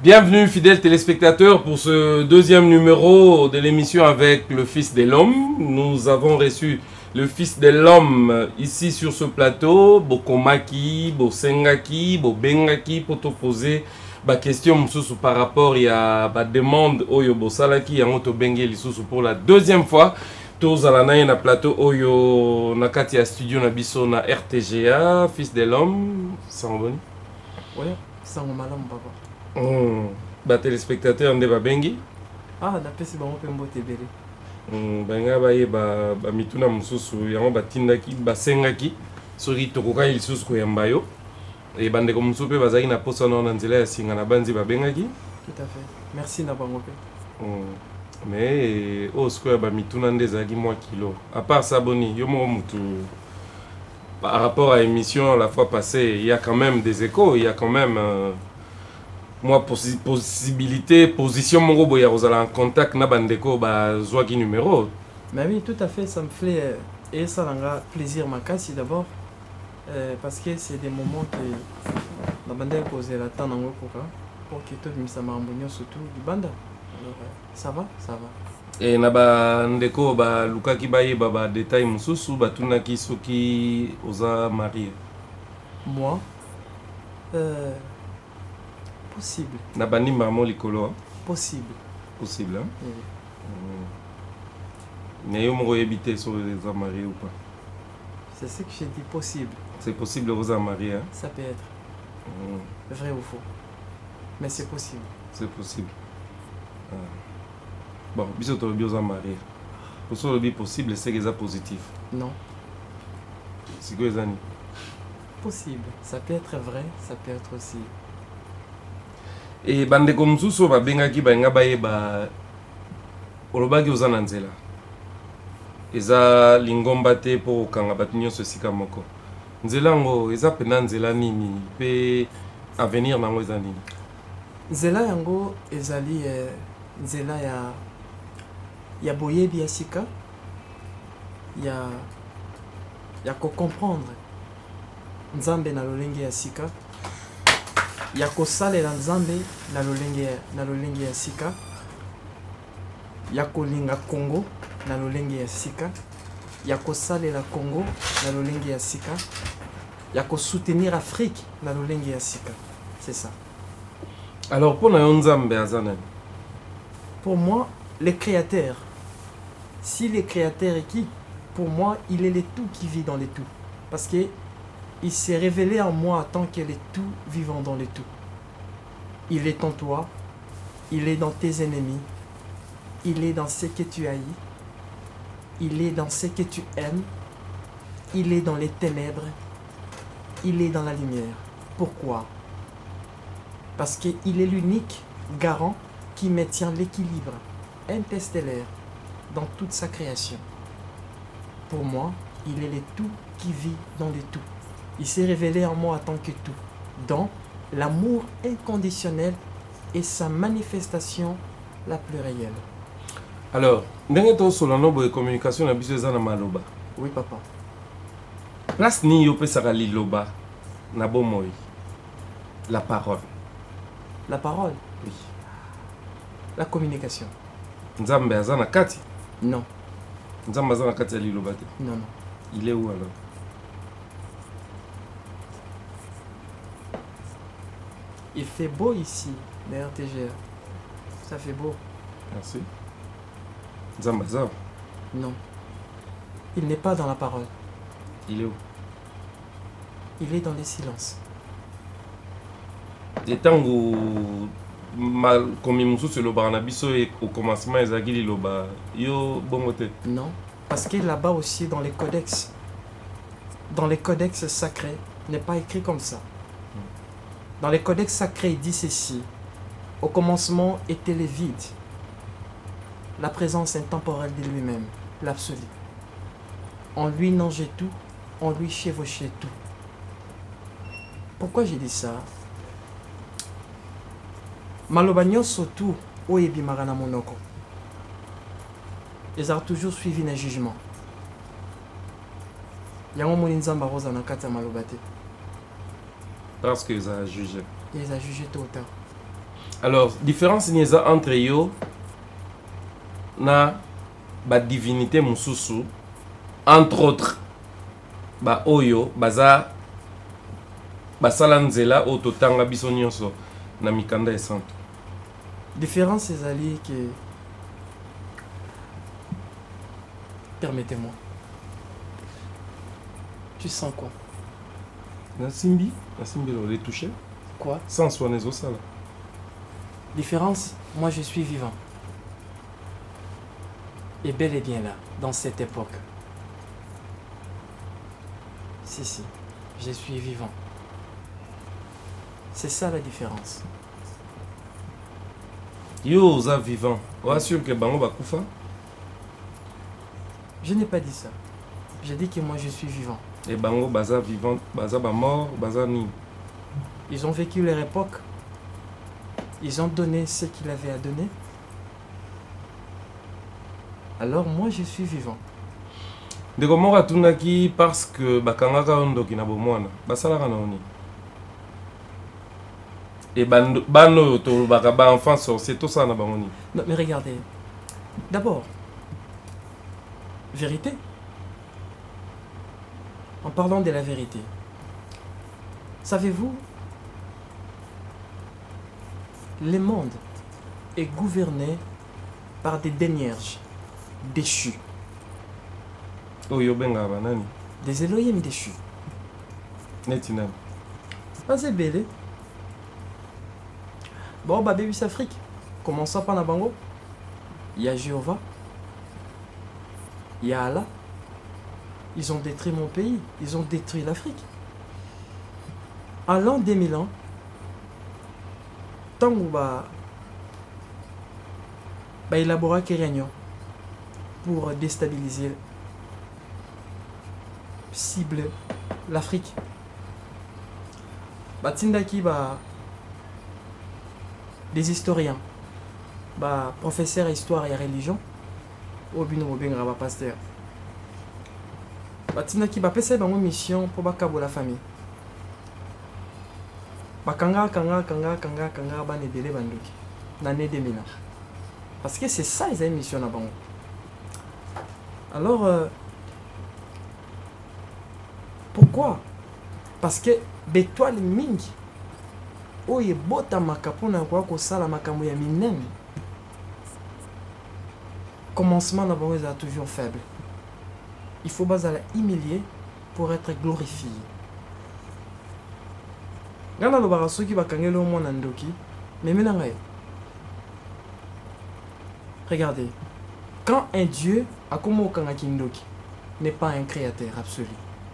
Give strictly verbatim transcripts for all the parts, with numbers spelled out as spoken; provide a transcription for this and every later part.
Bienvenue fidèles téléspectateurs pour ce deuxième numéro de l'émission avec le Fils de l'Homme. Nous avons reçu le Fils de l'Homme ici sur ce plateau. Bokomaki, Bosengaki, Bobengaki pour te poser ma question par rapport à la demande Oyo Bosalaki et Angoto Bengeli pour la deuxième fois. Tous à la na plateau Oyo Nakati à studio Nabiso na R T G A, Fils de l'Homme. Sangoni? Oui, Sangomalam papa. Mm. Ba téléspectateur nde babengi ah napesi bango pe mbote ebele mm. Banga baye ba, ba mituna mususu yango batindaki basengaki soki tokoka lisusu koyamba yo e bandeko mususu pe bazalaki na posa nao na nzela ya singa na banzi babengaki tout à fait merci na bango pe mm. Mais oyo sikoyo ba mituna nde ezalaki mwa kilo à part ça boni yo moko mutu par rapport à l'émission la fois passée il y a quand même des échos il y a quand même euh, moi possi possibilité position mon robot ya en contact na bandeko ba zwaki numéro. Mais oui, tout à fait, ça me fait euh, et ça rend plaisir ma casse d'abord euh, parce que c'est des moments que la bande a posé la temps en pour pour que tout le monde m'embonne surtout du banda. Alors euh, ça va, ça va. Et na ba ndeko ba lukaki ba ye ba ba détail mususu ba tunaki soki oza marié. Moi euh possible. Na bani maman likolo. Possible. Possible hein. Oui. Mm. Mais yo mo yebite sur les mariés ou pas. C'est ce que j'ai dit possible. C'est possible de vous marier hein. Ça peut être. Mm. Vrai ou faux. Mais c'est possible. C'est possible. Ah. Bon, biso to bi oza marié. Pour ça le possible c'est que ça positif. Non. C'est quoi ça ni? Possible. Ça peut être vrai, ça peut être aussi. Et bandeko mususu babengaki banga baye ba olobaki oza na nzela eza lingomba te po kanga bato nyonso esika moko nzela ngo eza pena nzela nini pe avenir nango eza nini? Nzela yango ezali eh, nzela ya ya boyebi ya sika ya ya ko comprendre nzambe na lolenge ya sika ya kosalela nzambe na lolenge na lolenge ya sika ya kolinga Congo na lolenge ya sika ya kosalela Congo na lolenge ya sika ya ko soutenir Afrique na lolenge ya sika. C'est ça. Alors pour na nzambe azana pour moi le créateur, si le créateur est qui, pour moi il est le tout qui vit dans le tout parce que il s'est révélé en moi tant qu'il est tout vivant dans le tout. Il est en toi, il est dans tes ennemis, il est dans ce que tu haïs, il est dans ce que tu aimes, il est dans les ténèbres, il est dans la lumière. Pourquoi? Parce qu'il est l'unique garant qui maintient l'équilibre interstellaire dans toute sa création. Pour moi, il est le tout qui vit dans le tout. Il s'est révélé en moi en tant que tout, dans l'amour inconditionnel et sa manifestation la plus réelle. Alors, ndenge to solano boye communication na biso eza na maloba. Oui papa. Place ni yo pesaka liloba na bomoi. La parole. La parole? Oui. La communication. Nzambe aza na kati? Non. Nzambe aza na kati ya liloba te? Non, non. Il est où alors? Il fait beau ici, le R T G A. Ça fait beau. Merci. Zambaza. Non. Il n'est pas dans la parole. Il est où? Il est dans les silences. Et tant que mal comme il sur le barnabiso et au commencement ezaki liloba yo bongote. Non, parce que là-bas aussi dans les codex, dans les codex sacrés, n'est pas écrit comme ça. Dans les codex sacrés, il dit ceci. Au commencement était le vide. La présence intemporelle de lui-même, l'absolu. En lui nangeait tout, en lui chevauchait tout. Pourquoi j'ai dit ça? Malobagnon surtout, oyebi marana monoko. Ils ont toujours suivi un jugement. Yango moninzamba rosa na kata malobate. Parce qu'ils ont jugé. Ils ont jugé tôt ou tard. Alors, différence nieza entre yo na ba divinité mususu, entre autres ba oyo baza basala nzela o totanga biso nyonso na mikanda e santo. Différence ezali que permettez-moi. Tu sens quoi? Na simbi, na simbi le toucher. Quoi? Sans soin les osala. Différence, moi je suis vivant. Et bel et bien là, dans cette époque. Si, si, je suis vivant. C'est ça la différence. Yo, oza vivant. Oza sûr que bango bakufa? Je n'ai pas dit ça. J'ai dit que moi je suis vivant. Et bango baza vivant, baza ba mort, baza ni. Ils ont vécu leur époque. Ils ont donné ce qu'ils avaient à donner. Alors moi je suis vivant. De comment ratunaki parce que bakangaka ondoki na bomwana. Basalaka na oni. Et bano bano to baka ba enfant sorcier tout ça na bangoni. Non mais regardez. D'abord, vérité. En parlant de la vérité. Savez-vous, le monde est gouverné par des démierges déchus. Oyo benga banani. Des Elohim déchus. Netinam. Ah, c'est belé. Bon, bah, baby Afrique. Commençons par Nabango. Il y a Jéhovah. Il y a Allah. Ils ont détruit mon pays. Ils ont détruit l'Afrique. En l'an deux mille ans, tant qu'on va bah, élaborer des réunions pour déstabiliser, cibler l'Afrique. Bah, Tindaki, bah, des historiens, bah, professeurs d'histoire et religion, au bino bengra ba pasteur. Bah, Tindaki, bah, pese bango mission pour ba kabo la famille. Bah, kanga, kanga, kanga, kanga, kanga, ba ne délai bandoki. L'année deux mille ans. Parce que c'est ça, ils ont une mission là-bas. Alors, euh, pourquoi? Parce que Betoile Ming, oye bota makapona kwa ko sala makambo ya minene. Commencement là-bas est toujours faible. Il faut pas aller humilier pour être glorifié. Gana lo baraso ki bakangelo mo nandoki, mais menanga. Regardez, quand un Dieu, Akomo Kangakindoki, n'est pas un créateur absolu.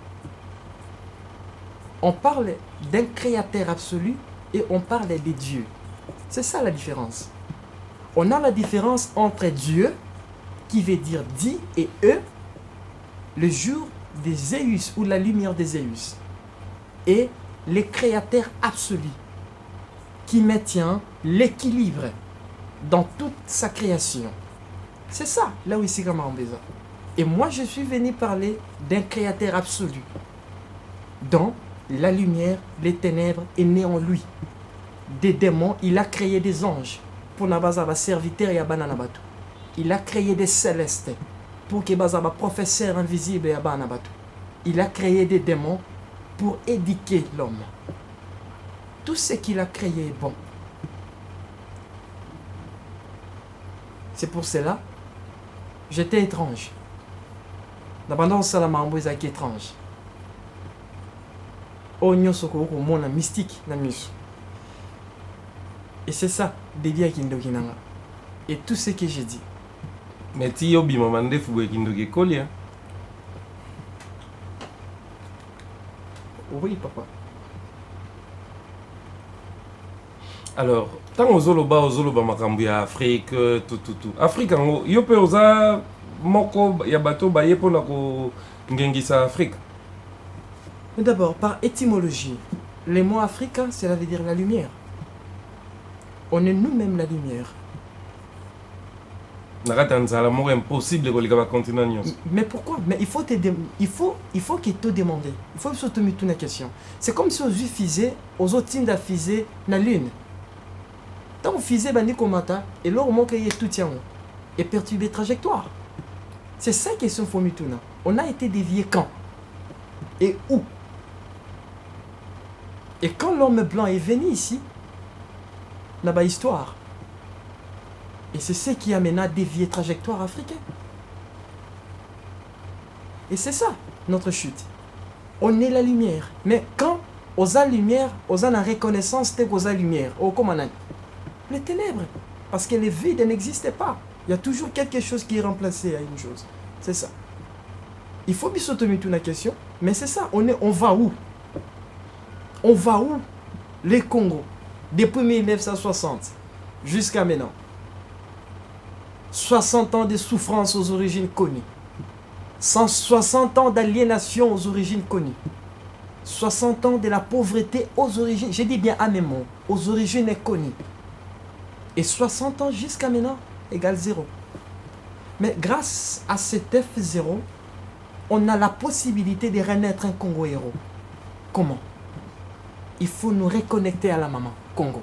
On parle d'un créateur absolu et on parle des dieux. C'est ça la différence. On a la différence entre Dieu, qui veut dire dit, et eux, le jour des Zéus ou la lumière des Zéus, et les créateurs absolus, qui maintient l'équilibre dans toute sa création. C'est ça, là où ici comme Ambeza. Et moi, je suis venu parler d'un créateur absolu, dont la lumière, les ténèbres est née en lui. Des démons, il a créé des anges pour Nabazaba serviteur et Abananabatu. Il a créé des célestes pour que Bazaba professeur invisible et Abanabatu. Il a créé des démons pour éduquer l'homme. Tout ce qu'il a créé est bon. C'est pour cela, j'étais étrange. D'abord, Salamambo est étrange. Onyo soko ko mona mystique na miso. Et c'est ça, dédié à Kindokinanga. Et tout ce que j'ai dit. Mais ti yo bima mande fuwe Kindoki Kolia. Oui, papa. Alors, tant aux Zoloba, aux Zoloba makambu ya Afrique, tout, tout, tout. Afrique, yo pe oza moko ya bato baye pona ko ngengisa Afrique. Mais d'abord, par étymologie, le mot africain, cela veut dire la lumière. On est nous-mêmes la lumière. C'est impossible de continent. Mais pourquoi? Mais il faut te dé... il faut il faut qu'il te demande. Il faut surtout me poser une question. C'est comme si aux Juifs faisaient, aux autres tinda faisaient la lune. tant fusée bandi komata et l'or manque y tout tient et perturber trajectoire. C'est ça qui est son fomituna. On a été dévié quand et où? Et quand l'homme blanc est venu ici, n'a pas histoire. Et c'est ce qui amène à dévier trajectoire africaine. Et c'est ça, notre chute. On est la lumière. Mais quand on a la lumière, on a la reconnaissance de qu'on a la lumière. Oh, comment on a les ténèbres. Parce que le vide n'existait pas. Il y a toujours quelque chose qui est remplacé à une chose. C'est ça. Il faut bien s'automater la question. Mais c'est ça. On, est, on va où? On va où? Les Congo. Depuis mille neuf cent soixante jusqu'à maintenant. soixante ans de souffrance aux origines connues. cent soixante ans d'aliénation aux origines connues. soixante ans de la pauvreté aux origines, j'ai dit bien à mes mots, aux origines connues. Et soixante ans jusqu'à maintenant égale zéro. Mais grâce à cet F zéro, on a la possibilité de renaître un Congo héros. Comment? Il faut nous reconnecter à la maman, Congo.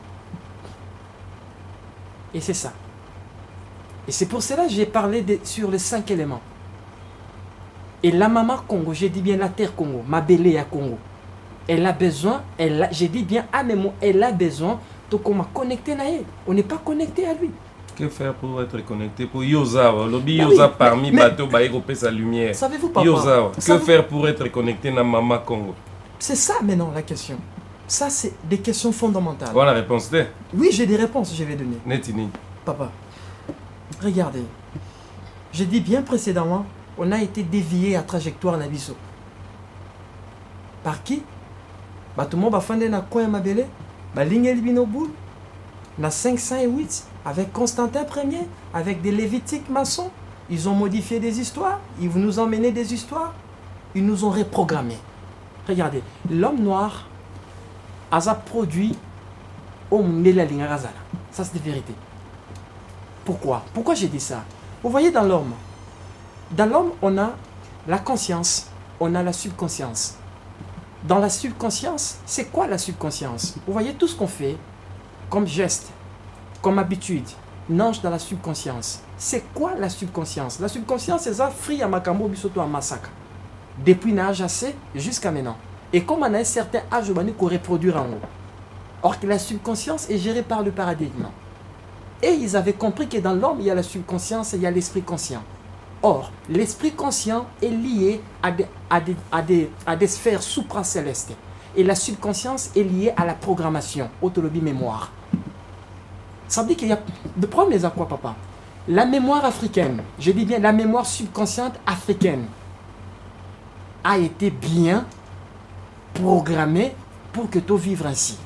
Et c'est ça. Et c'est pour cela que j'ai parlé de, sur les cinq éléments. Et la maman Congo, j'ai dit bien la terre Congo, ma belle à Congo. Elle a besoin, elle a, j'ai dit bien à mes mots, elle a besoin de qu'on m'a connecté à elle. On n'est pas connecté à lui. Que faire pour être connecté? Pour Yosa, lobby Yosa parmi bateau, baïropé sa lumière. Savez-vous pas? Yosa, que faire pour être connecté à maman Congo? C'est ça maintenant la question. Ça, c'est des questions fondamentales. Voilà la réponse. Oui, j'ai des réponses, je vais donner. Netini. Papa, regardez. J'ai dit bien précédemment, on a été dévié à trajectoire Nabiso. Par qui? Bah, tout le monde va faire un coin ma belle. Bah, Lingel Binoboul. Na cinq cent huit. Avec Constantin Ier. Avec des Lévitiques maçons. Ils ont modifié des histoires. Ils nous ont mené des histoires. Ils nous ont reprogrammés. Regardez. L'homme noir a produit au Mundela Lingazala. Ça, c'est la vérité. Pourquoi? Pourquoi j'ai dit ça? Vous voyez dans l'homme, dans l'homme, on a la conscience, on a la subconscience. Dans la subconscience, c'est quoi la subconscience? Vous voyez tout ce qu'on fait, comme geste, comme habitude, nage dans la subconscience. C'est quoi la subconscience? La subconscience, c'est ça, free à Makambo, Bisoto à Massacre. Depuis l'âge assez jusqu'à maintenant. Et comme on a un certain âge, on peut reproduire en haut. Or que la subconscience est gérée par le paradigme. Et ils avaient compris que dans l'homme, il y a la subconscience et il y a l'esprit conscient. Or, l'esprit conscient est lié à des, à des, à des, à des sphères supracélestes. Et la subconscience est liée à la programmation, autolobie mémoire. Ça veut dire qu'il y a... De problème, à quoi, papa? La mémoire africaine, je dis bien la mémoire subconsciente africaine, a été bien programmée pour que tu vives ainsi.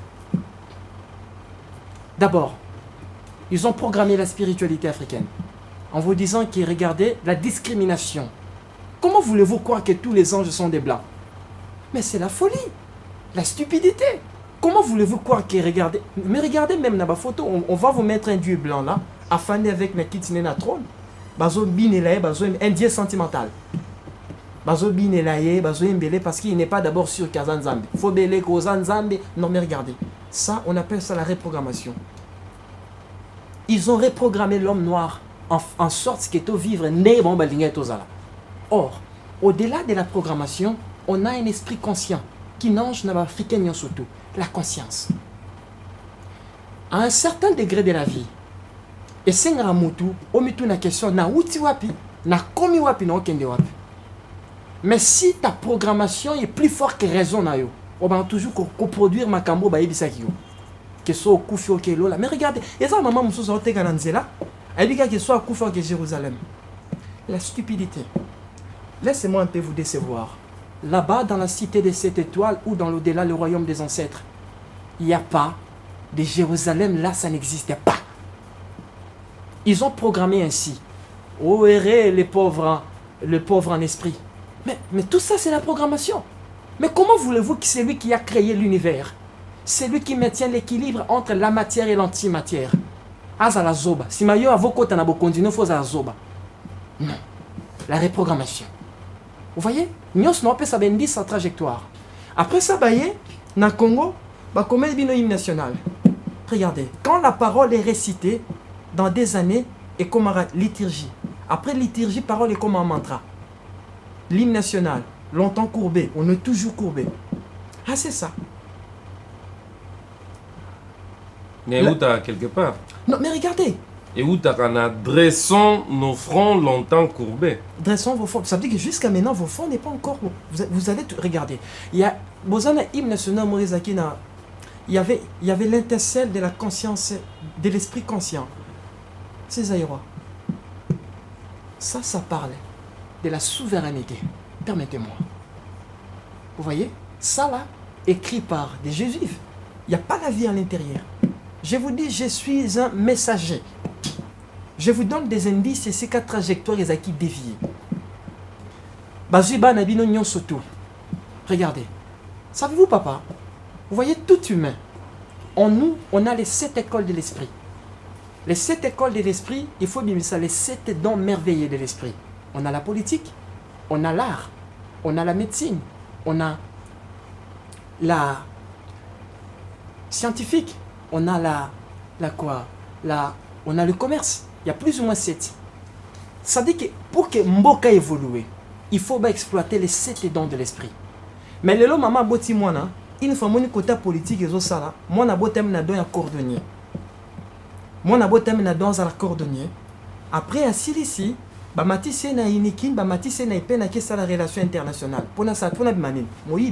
D'abord, ils ont programmé la spiritualité africaine en vous disant qu'ils regardaient la discrimination. Comment voulez-vous croire que tous les anges sont des blancs? Mais c'est la folie, la stupidité. Comment voulez-vous croire qu'ils regardent? Mais regardez même dans ma photo, on, on va vous mettre un dieu blanc là, afin d'avec la kitine na trône. Bazo binelaye, bazo un dieu sentimental. Bazo binelaye, bazo mbele parce qu'il n'est pas d'abord sur Kazan Zambi. Faut belé Kozan Zambi. Non mais regardez, ça on appelle ça la reprogrammation. Ils ont reprogrammé l'homme noir en, en sorte qu'il est au vivre né bon balinga tozala. Or, au-delà de la programmation, on a un esprit conscient qui nage dans l'Africain surtout, la conscience. À un certain degré de la vie, et c'est un mutu, on met une question na uti wapi, na komi wapi na okende wapi. Mais si ta programmation est plus forte que raison na yo, on va toujours coproduire ma cambo ba ebisaki yo. Que soit au Koufi au Kelo là. Mais regardez, il y a ça maman moussou sa ote kananzela. Elle dit qu'il soit au Koufi au Jérusalem. La stupidité. Laissez-moi un peu vous décevoir. Là-bas, dans la cité des sept étoiles ou dans l'au-delà, le royaume des ancêtres, il n'y a pas de Jérusalem, là, ça n'existait pas. Ils ont programmé ainsi. Oh, errez les pauvres, les pauvres en esprit. Mais, mais tout ça, c'est la programmation. Mais comment voulez-vous que c'est lui qui a créé l'univers? C'est lui qui maintient l'équilibre entre la matière et l'antimatière. Azala zoba. Si mayo avoko tanabo continue, faut azala zoba. Non. La reprogrammation. Vous voyez? Nous on peut savoir sa trajectoire. Après ça, baye, na Congo, bah comme bino hymne national. Regardez, quand la parole est récitée, dans des années, est comme une liturgie. Après liturgie, parole est comme un mantra. L'hymne national, longtemps courbé, on est toujours courbé. Ah, c'est ça. Mais où t'as quelque part? Non, mais regardez. Et où t'as qu'en dressons nos fronts longtemps courbés. Dressons vos fronts. Ça veut dire que jusqu'à maintenant, vos fronts n'est pas encore... Vous, vous allez regarder. Il y a... Bozana hymne national Morizaki na... Il y avait, il y avait l'intercelle de la conscience, de l'esprit conscient. C'est Zaïrois. Ça, ça parle de la souveraineté. Permettez-moi. Vous voyez? Ça là, écrit par des jésuites. Il n'y a pas la vie à l'intérieur. Je vous dis, je suis un messager. Je vous donne des indices et ces quatre trajectoires qui dévient. Bazuba Nabino Nyon Soto. Regardez. Savez-vous, papa? Vous voyez, tout humain. En nous, on a les sept écoles de l'esprit. Les sept écoles de l'esprit, il faut bien ça, les sept dons merveilleux de l'esprit. On a la politique, on a l'art, on a la médecine, on a la scientifique, on a la, la quoi, la, on a le commerce. Il y a plus ou moins sept. Ça dit que pour que Mboka évolue, il faut bah, exploiter les sept dons de l'esprit. Mais le lot maman boti moi na, une fois mon côté politique et tout ça là, moi na botem na don un cordonnier. Moi na botem na don un cordonnier. Après à ici, ba mati c'est na inikin, ba mati c'est na ipena qui ça la relation internationale. Pour na ça, pour na bimanine, moyibi.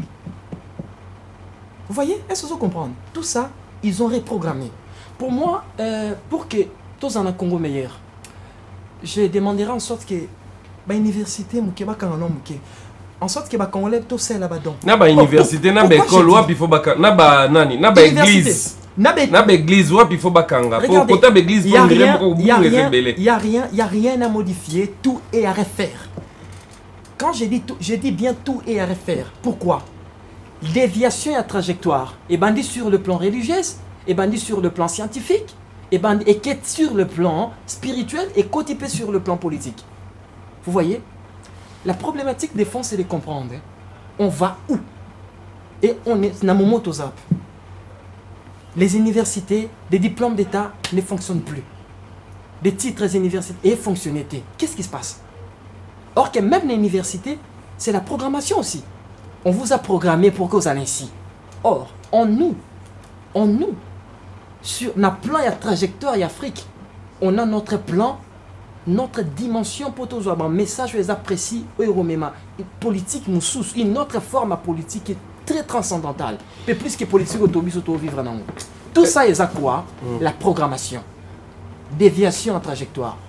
Vous voyez, est-ce que vous comprenez? Tout ça, ils ont reprogrammé. Pour moi, euh, pour que tous en a Congo meilleur, je demanderai en sorte que l'université, en sorte que les Congolais tous ces là-bas. Na ba université, na ba école, wapi faut ba na ba nani, na ba église. Na ba église, wapi faut ba kanga. Pour côté ba église, pour dire pour il y a rien, il y a rien, il y a rien à modifier, tout est à refaire. Quand je dis tout, je dis bien tout est à refaire. Pourquoi? Déviation et trajectoire, et bandit sur le plan religieux, et bandit sur le plan scientifique, et bandit et quête sur le plan spirituel et cotipé sur le plan politique. Vous voyez? La problématique des fonds, c'est de comprendre. Hein. On va où? Et on est dans mon zap. Les universités, les diplômes d'État ne fonctionnent plus. Des titres universitaires et fonctionnalités. Qu'est-ce qui se passe? Or que même l'université, c'est la programmation aussi. On vous a programmé pour que vous allez ici. Or, en nous, en nous, sur notre plan et trajectoire et Afrique, on a notre plan, notre dimension pour tous un message les apprécie politique nous sous une autre forme politique est très transcendantale. Mais plus que politique autobus auto vivre dans tout ça est à quoi? La programmation, déviation en trajectoire.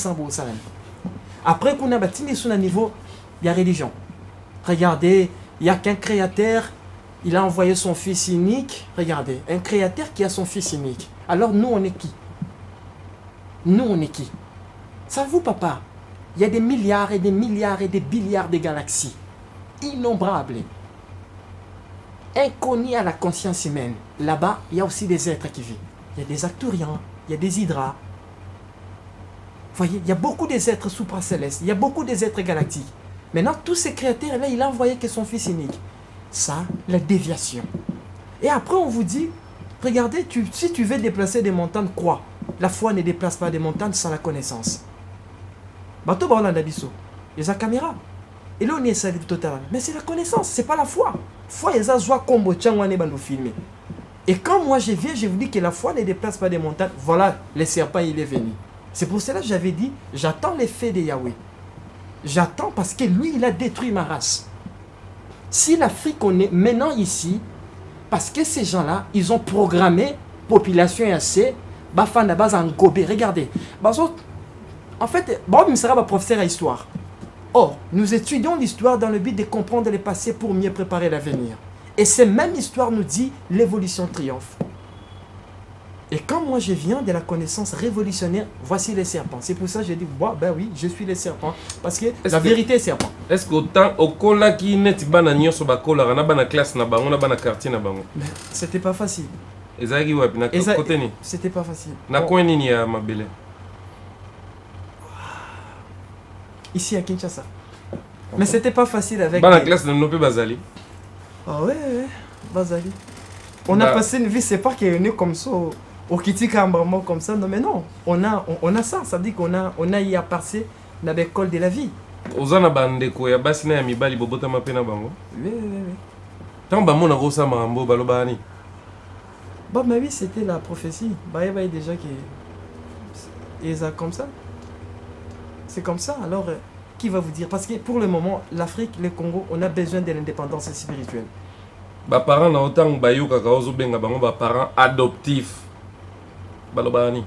Après qu'on a bâti sur un niveau, il y a religion. Regardez. Il n'y a qu'un créateur, il a envoyé son fils unique. Regardez, un créateur qui a son fils unique. Alors nous, on est qui? Nous, on est qui? Savez-vous, papa, il y a des milliards et des milliards et des billiards de galaxies. Innombrables. Inconnus à la conscience humaine. Là-bas, il y a aussi des êtres qui vivent. Il y a des acturiens, il y a des hydras. Vous voyez, il y a beaucoup des êtres supracélestes, il y a beaucoup des êtres galactiques. Maintenant, tous ces créateurs-là, il a envoyé que son fils unique. Ça, la déviation. Et après, on vous dit, regardez, tu, si tu veux déplacer des montagnes, quoi? La foi ne déplace pas des montagnes sans la connaissance. Bateau, on a d'abisso. Il y a la caméra. Et là, on est salé totalement. Mais c'est la connaissance, c'est pas la foi. Foi, il y a joie combo, tiens, on est dans filmer. Et quand moi je viens, je vous dis que la foi ne déplace pas des montagnes. Voilà, le serpent, il est venu. C'est pour cela que j'avais dit, j'attends l'effet de Yahweh. J'attends parce que lui, il a détruit ma race. Si l'Afrique, on est maintenant ici, parce que ces gens-là, ils ont programmé population assez, bafan de base en gobé. Regardez. En fait, Bob me sera professeur à histoire. Or, nous étudions l'histoire dans le but de comprendre le passé pour mieux préparer l'avenir. Et cette même histoire nous dit l'évolution triomphe. Et quand moi je viens de la connaissance révolutionnaire, voici les serpents. C'est pour ça que je dis, bah, ben oui, je suis les serpents. Parce que la vérité est serpent. Est-ce qu'autant au cola qui n'est pas na nyo so ba cola na ba na classe na bango na ba na quartier na bango. C'était pas facile. Ezaki wapi na côté ni. C'était pas facile. Na coin ni ya mabele. Ici à Kinshasa. Mais c'était pas facile avec. Ba na classe na nope bazali. Ah ouais, ouais, bazali. On a passé une vie, c'est pas qu'on est comme ça. au Kitika Ambamo comme ça, non mais non, on a, on, on a ça, ça veut dire qu'on a, on a y à passer dans l'école de la vie. Ozana bandeko ya basi na ya mibali bobota mapena bango. Oui, oui, oui. Tant ba mona rosa marambo balobani. Bon, mais oui, c'était la prophétie. Bah, il y a déjà qui et ça comme ça. C'est comme ça. Alors, euh, qui va vous dire? Parce que pour le moment, l'Afrique, le Congo, on a besoin de l'indépendance spirituelle. Ba parents na autant bayo kaka ozo benga bango ba parents adoptifs. Balobani.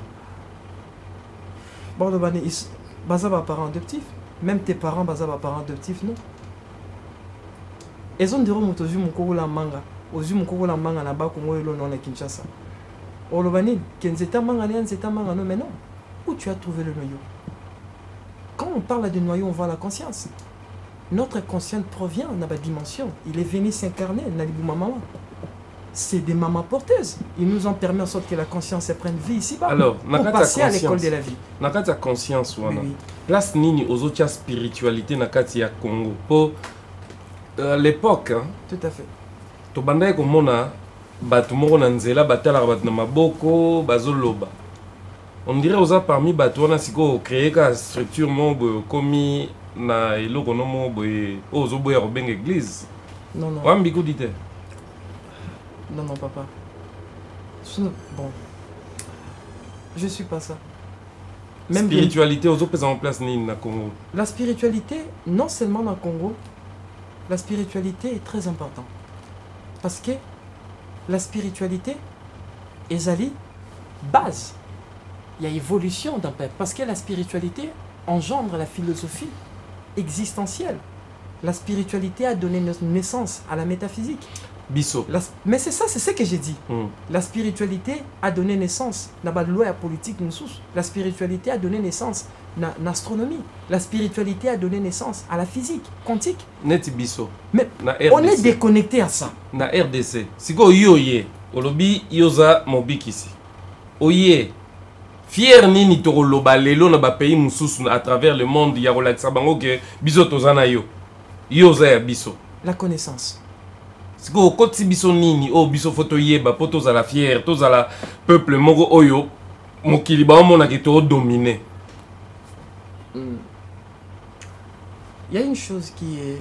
Bon, le bani, ils baza ba parents adoptifs. Même tes parents baza ba parents adoptifs, non? Ils ont dit mon tozu mon kogo la manga. Ozu mon kogo la manga na ba Congo elo non na Kinshasa. Oh le bani, kenzeta manga ne nzeta manga non mais non. Où tu as trouvé le noyau? Quand on parle de noyau, on voit la conscience. Notre conscience provient de la dimension. Il est venu s'incarner dans les mamans. C'est des mamans porteuses. Ils nous ont permis en sorte que la conscience prenne vie ici-bas. Alors, pour passer à l'école de la vie. Nakati a conscience wana. Oui, oui. Place nini ozotia spiritualité nakati ya Congo. Po à l'époque, hein, Tout à fait. to bandai komona batu moko na nzela batala batu na maboko bazoloba. On dirait aux parmi batu wana siko créer ka structure mo komi na eloko no mo boye ozo boya ko benga église. Non, non. Wambi ko dite. Non, non, papa. Je- Bon. Je suis pas ça. Même Spiritualité ozo pesa en place nini na Congo. la spiritualité, non seulement dans le Congo, la spiritualité est très importante. Parce que la spiritualité, Ezali, base. Il y a évolution d'un peuple. Parce que la spiritualité engendre la philosophie existentielle. La spiritualité a donné naissance à la métaphysique. Biso. La- mais c'est ça, c'est ce que j'ai dit. Hmm. La spiritualité a donné naissance à la loi politique. La spiritualité a donné naissance à l'astronomie. La spiritualité a donné naissance à la physique quantique. Neti biso. Mais Na on est R D C. déconnecté à ça. Na R D C. Siko yoye. Olobi yoza mobikisi. Oye. Fier nini toko loba lelo na ba pays mususu à travers le monde ya kolakisa bango ke biso tozana yo. Yoza ya biso. La connaissance. Siko koti biso nini o biso photo yeba po tozala fier tozala peuple moko oyo mokili ba omona ke to dominer. Hmm. Il y a une chose qui est...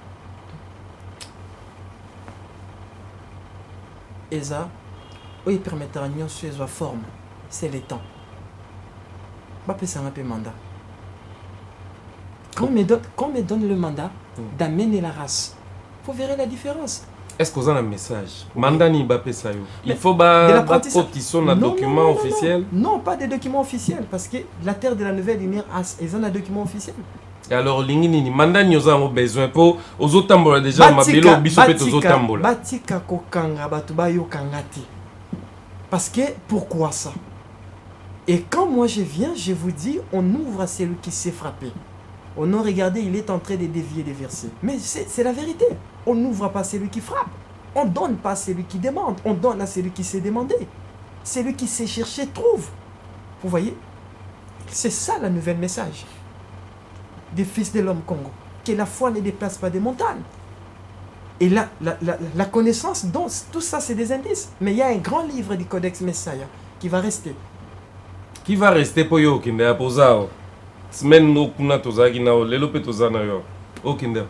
Eza, où il permettra de nous forme, c'est le temps. Bah, ça un peu mandat. Quand on me donne, quand on me donne le mandat d'amener la race, vous verrez la différence. Est-ce que vous avez un message? Mandani Mbappé Sayo. Il Mais faut de ba l'apprentissage. qui sont un Non, document non, non, non, officiel. Non, non, pas des documents officiels, parce que la terre de la nouvelle lumière, ils ont un document officiel. Et alors lingini ni mandani oza mo besoin po ozotambola déjà mabelo biso pe tozotambola. Batika kokanga batu bayo kangati. Parce que pourquoi ça? Et quand moi je viens, je vous dis, on ouvre à celui qui s'est frappé. On a regardé, il est en train de dévier des versets. Mais c'est c'est la vérité. On n'ouvre pas à celui qui frappe. On ne donne pas à celui qui demande. On donne à celui qui s'est demandé. Celui qui s'est cherché trouve. Vous voyez? C'est ça le nouvel message des fils de l'homme Congo. Que la foi ne déplace pas des montagnes. Et la, la, la, la connaissance, donc, tout ça c'est des indices. Mais il y a un grand livre du Codex Messiah qui va rester. Qui va rester pour yo kinde ya pozao? Semaine no kuna tozaki na lelo pe tozana yo. O kinde.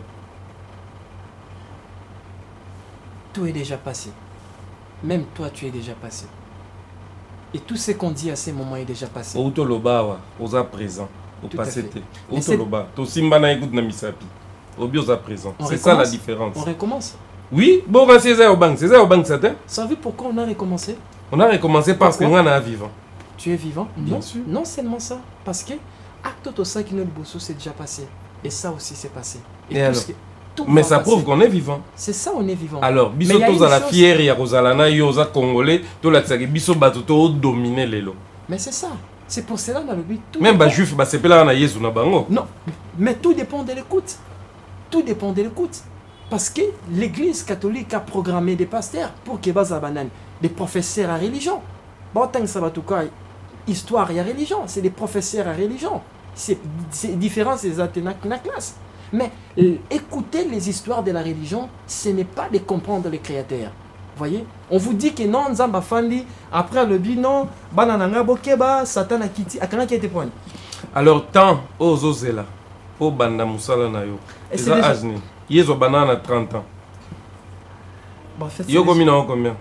Tout est déjà passé. Même toi, tu es déjà passé. Et tout ce qu'on dit à ces moments est déjà passé. O to lobawa, oza présent. Au Tout à passé fait. te. Mais O c'est- to loba, to simba na écoute na misapi. Obi oza présent. On C'est ça la recommence. différence. On recommence. Oui, bon c'est ça au bank, c'est ça au bank ça te. Savez pourquoi on a recommencé? On a recommencé parce que Pourquoi? on a vivant. Tu es vivant? Bien Non, sûr. non seulement ça. Parce que acte tout ça qui nous bosso c'est déjà passé. Et ça aussi c'est passé. Et tout alors? ce qui- tout Mais va ça passer. prouve qu'on est vivant. C'est ça, on est vivant. Alors, Mais biso il y a une toza la chose- fière ya kozala na yo oza congolais, to la tsaki biso bato to dominer lelo. Mais c'est ça. C'est pour cela dans le but. tout Même ba dépend- juif ba sepela na Yesu na bango. Non, mais tout dépend de l'écoute. Tout dépend de l'écoute. Parce que l'église catholique a programmé des pasteurs pour que baza banane, des professeurs à religion. Bon, tant que ça va tout cas, histoire et religion, c'est des professeurs à religion. C'est c'est différent, c'est Athéna la classe. Mais euh, écouter les histoires de la religion, ce n'est pas de comprendre le Créateur. Voyez, on vous dit que non, Nzamba Fandi, après le but, non, Banananga Bokeba, Satan a quitté, a quand qui été point. Alors, tant aux Ozela, au Banda Moussala Nayo, Et c'est c'est déjà- Ajni, Yezo Banana trente ans. Bon, en fait, c'est Yo déjà- combien combien?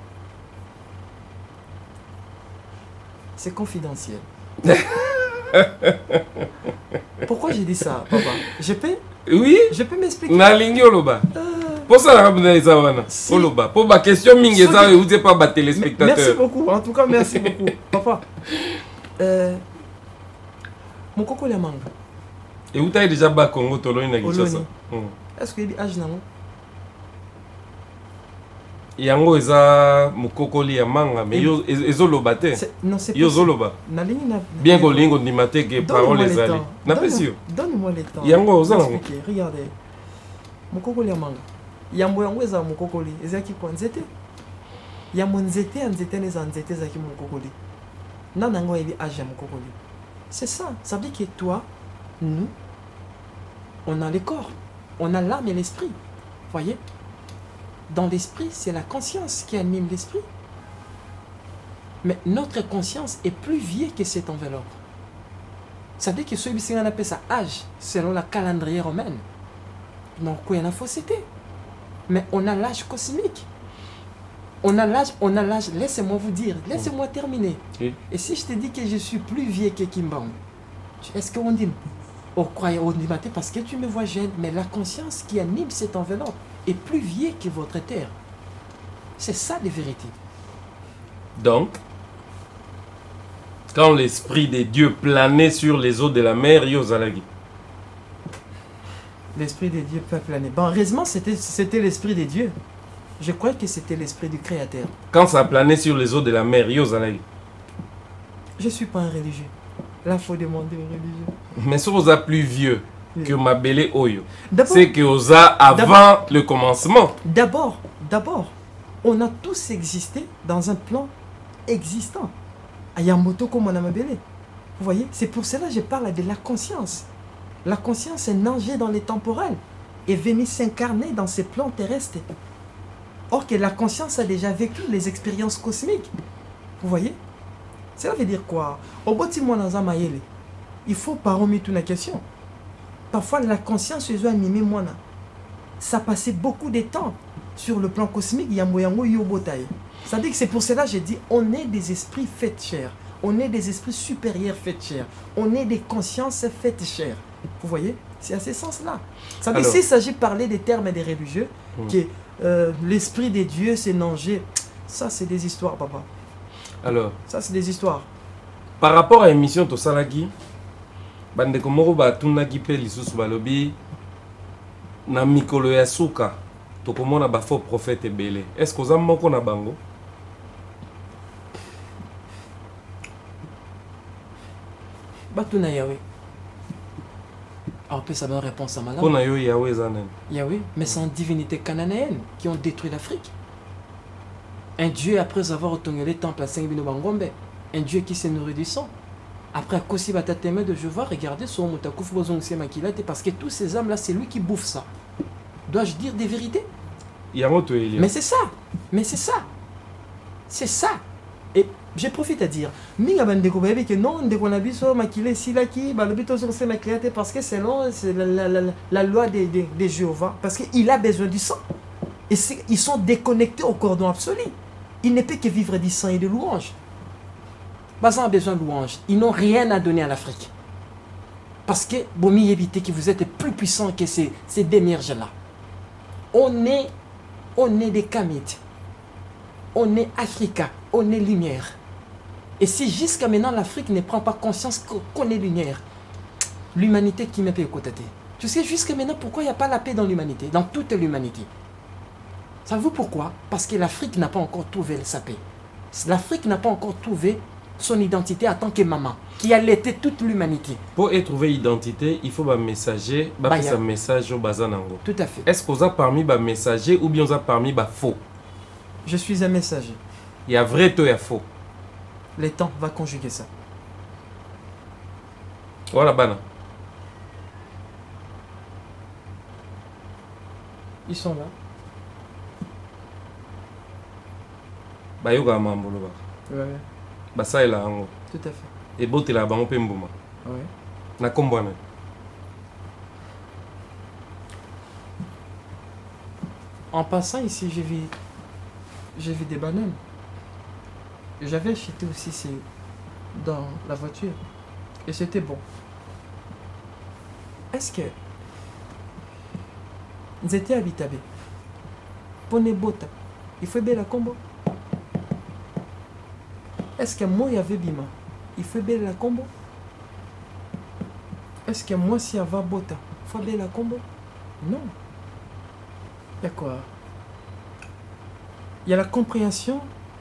c'est confidentiel. Pourquoi j'ai dit ça, papa? Je peux, Oui, je peux m'expliquer. Nalingi Oloba. Euh, Pour ça, la rabina les Zawana. Si. Oloba. Pour ma question, Mingeza, Soki- vous n'êtes pas ma merci téléspectateur. beaucoup, en tout cas, merci beaucoup. Papa, euh, mon coco la manga, Et vous avez déjà bas Congo, Tolo, Ina Kinshasa. Oloni. est-ce qu'il y a des âges non? Yango eza mukokoli ya manga, mais yo ezoloba te. C'est- Non, c'est Yo possible. zoloba. Nalingi na- Bien kolingo ndima te que Donne-moi parole le ezali. temps. Na Donne-moi- pesi yo. Donne-moi le temps. Yango ozala. Expliquez, regardez. Mokokoli ya manga. Yambo yango eza mokokoli. Ezaki kwa nzete. Yambo nzete ya nzete neza nzete ezaki mokokoli. Nana yango yebi âge ya mokokoli. C'est ça. Ça veut dire que toi, nous, on a le corps. On a l'âme et l'esprit. Voyez? Dans l'esprit, c'est la conscience qui anime l'esprit. Mais notre conscience est plus vieille que cette enveloppe. Ça veut dire que celui qui appelle ça âge, selon la calendrier romaine. Donc, il y a une fausseté. Mais on a l'âge cosmique. On a l'âge, on a l'âge, laissez-moi vous dire, laissez-moi terminer. Oui. Et si je te dis que je suis plus vieux que Kimbang, est-ce qu'on dit, on croit, on dit, parce que tu me vois jeune, mais la conscience qui anime cette enveloppe est plus vieille que votre terre. C'est ça la vérité. Donc, quand l'esprit des dieux planait sur les eaux de la mer, yo zalagi. L'esprit des dieux peut planer. Bon, heureusement, c'était c'était l'esprit des dieux. Je crois que c'était l'esprit du Créateur. Quand ça planait sur les eaux de la mer, yo zalagi. Je ne suis pas un religieux. Là, il faut demander aux religieux. Mais si vous êtes plus vieux que Mabele Oyo, D'abord, c'est que vous êtes avant le commencement. d'abord, d'abord, on a tous existé dans un plan existant. Ayamoto comme on a mabélé. Vous voyez, c'est pour cela que je parle de la conscience. La conscience est nagée dans les temporels et venue s'incarner dans ces plans terrestres. Or que la conscience a déjà vécu les expériences cosmiques. Vous voyez? Cela veut dire quoi? Au bout de mon il faut pas remettre une question. Parfois, la conscience est animée, moi. Ça passait beaucoup de temps sur le plan cosmique. Yamboyango yobotaye. Ça veut dire que c'est pour cela que j'ai dit on est des esprits faits de chair. On est des esprits supérieurs faits de chair. On est des consciences faites de chair. Vous voyez? C'est à ce sens-là. Ça veut dire Alors- s'il s'agit de parler des termes des religieux, Hmm. que euh, l'esprit des dieux s'est nangé, ça c'est des histoires, papa. Alors, Ça c'est des histoires. par rapport à l'émission Tosalaki, bandeko moko batundaki pe lisusu balobi na mikolo ya suka tokomona ba faux prophète ebele. Est-ce que oza moko na bango? Batuna Yahweh. Alors, ça donne réponse à Mpo madame. na yo Yahweh eza nani? Yahweh, mais c'est en divinité cananéenne qui ont détruit l'Afrique. Un Dieu, après avoir retourné les temples à Saint-Bino Bangombe, un Dieu qui s'est nourri du sang. Après, Kosi Batateme de Jehovah, regardez son Moutakouf Bozong Semakilate, parce que tous ces âmes-là, c'est lui qui bouffe ça. Dois-je dire des vérités? Yango to Elia. Mais c'est ça. Mais c'est ça. C'est ça. Et je profite à dire, Minga Bandeko Baby que non, dès qu'on a vu ça, Makile Silaki, Balobito sur Semakilate, parce que c'est non, c'est la, la, la, la loi des de, de Jéhovah. Parce qu'il a besoin du sang. Et c'est- ils sont déconnectés au cordon absolu. Il ne peut que vivre du sang et de louanges. Bazan a besoin de louanges. Ils n'ont rien à donner à l'Afrique. Parce que, Bomi évitez que vous êtes plus puissants que ces, ces démerges-là. On est, on est des Kamites. On est Africa. On est lumière. Et si jusqu'à maintenant l'Afrique ne prend pas conscience qu'on qu'on est lumière, l'humanité qui me peut côté. Tu sais jusqu'à maintenant pourquoi il n'y a pas la paix dans l'humanité, dans toute l'humanité. Savez-vous pourquoi? Parce que l'Afrique n'a pas encore trouvé sa paix. L'Afrique n'a pas encore trouvé son identité en tant que maman, qui allaitait toute l'humanité. Pour trouver identité, il faut un messager, Bah, bah, y a- un message au bazanango. Tout à fait. Est-ce qu'on a parmi les messagers ou bien on a parmi les faux? Je suis un messager. Il y a vrai et il y a faux. Le temps va conjuguer ça. Voilà, bana. Ils sont là. bayoka mambo loba Ouais, basalela yango tout à fait. ebotela bango mpe mbuma Ouais. na kombo wana. En passant ici, j'ai vu, j'ai vu des bananes. J'avais acheté aussi ces dans la voiture. Et c'était bon. Est-ce que ils étaient habitables? Pone bota. Il faut bien la combo. Est-ce que moi il y avait bima? Il faut bien la combo. Est-ce que moi si y avait bota? Il faut bien la combo? Non. Il y a quoi? Il y a la compréhension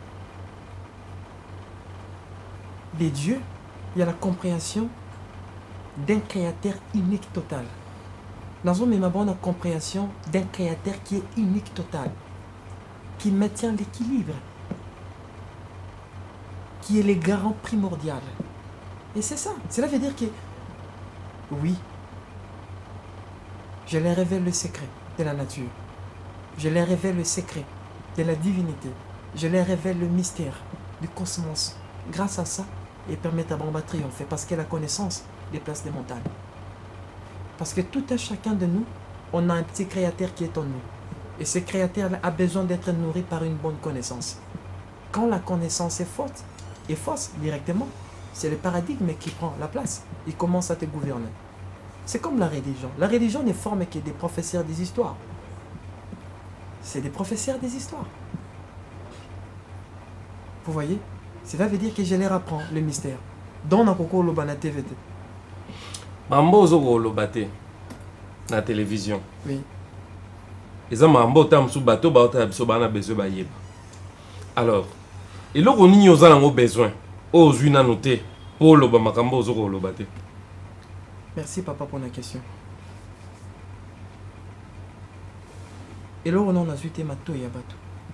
des dieux. Il y a la compréhension d'un créateur unique total. Dans un même abord, la compréhension d'un créateur qui est unique total, qui maintient l'équilibre, qui est le garant primordial. Et c'est ça. Cela veut dire que, oui, je leur révèle le secret de la nature. Je leur révèle le secret de la divinité. Je leur révèle le mystère du cosmos. Grâce à ça, ils permettent à Bamba triompher parce que la connaissance déplace des montagnes. Parce que tout un chacun de nous, on a un petit créateur qui est en nous. Et ce créateur a besoin d'être nourri par une bonne connaissance. Quand la connaissance est forte, et fausse directement, c'est le paradigme qui prend la place. Il commence à te gouverner. C'est comme la religion. La religion ne forme que des professeurs des histoires. C'est des professeurs des histoires. Vous voyez? Cela veut dire que je leur apprends le mystère. Dans la coco loba na T V T. Mambo ozoko lobate na télévision. Oui. Eza mambo tam su bato ba ota biso bana besoin ba yeba. Alors, eloko nini ozala ngo besoin ozwi na noter pour loba makambo ozoko lobate. Merci papa pour la question. Et là on a zuité matoi ya bato.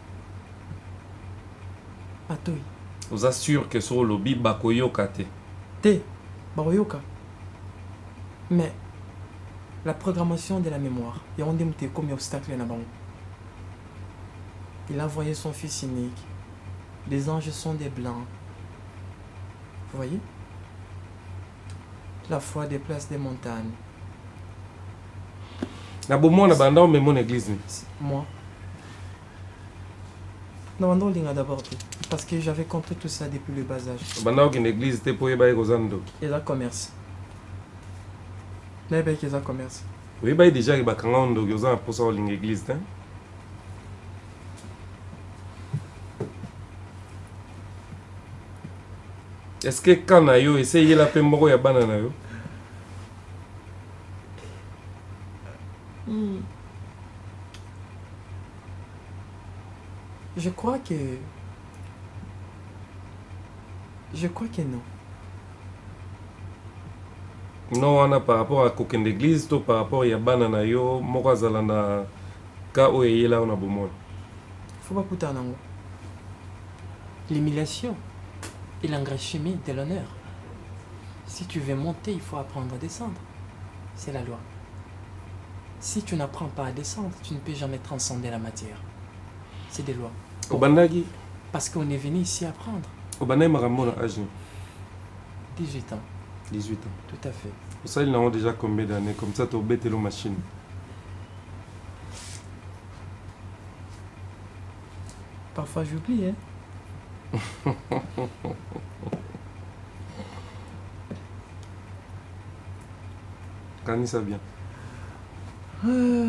Matoi. Vous assure que sur lobby bakoyoka te. Te bakoyoka. Mais la programmation de la mémoire, et on dit comme obstacle là-bas. Il a envoyé son fils unique. Les anges sont des blancs. Vous voyez? La foi déplace des montagnes. Na bomo na banda mais mon église ni. Moi. Non, non, linga d'abord. Parce que j'avais compris tout ça depuis le bas âge. Banda une église te pour yeba ekozando. Et la commerce. Là, il y a commerce. Oui, bah déjà, il y a quand on a pour ça l'église. Est-ce que quand on a essayé la peine, il y a banana? Hmm. Je crois que... Je crois que non. Non, on a par rapport à coquin d'église, tout par rapport à banana yo, moko zalana ka o yela on a bomon. Faut pas putain nango. L'humiliation et l'engraissement de l'honneur. Si tu veux monter, il faut apprendre à descendre. C'est la loi. Si tu n'apprends pas à descendre, tu ne peux jamais transcender la matière. C'est des lois. Au bandagi. Parce qu'on est venu ici apprendre. Au bandagi maramona âge. dix-huit ans. dix-huit ans. Tout à fait. Pour ça, ils ont déjà combien d'années? Comme ça, tu as bêté la machine. Parfois, j'oublie, hein. Quand ça vient. Euh...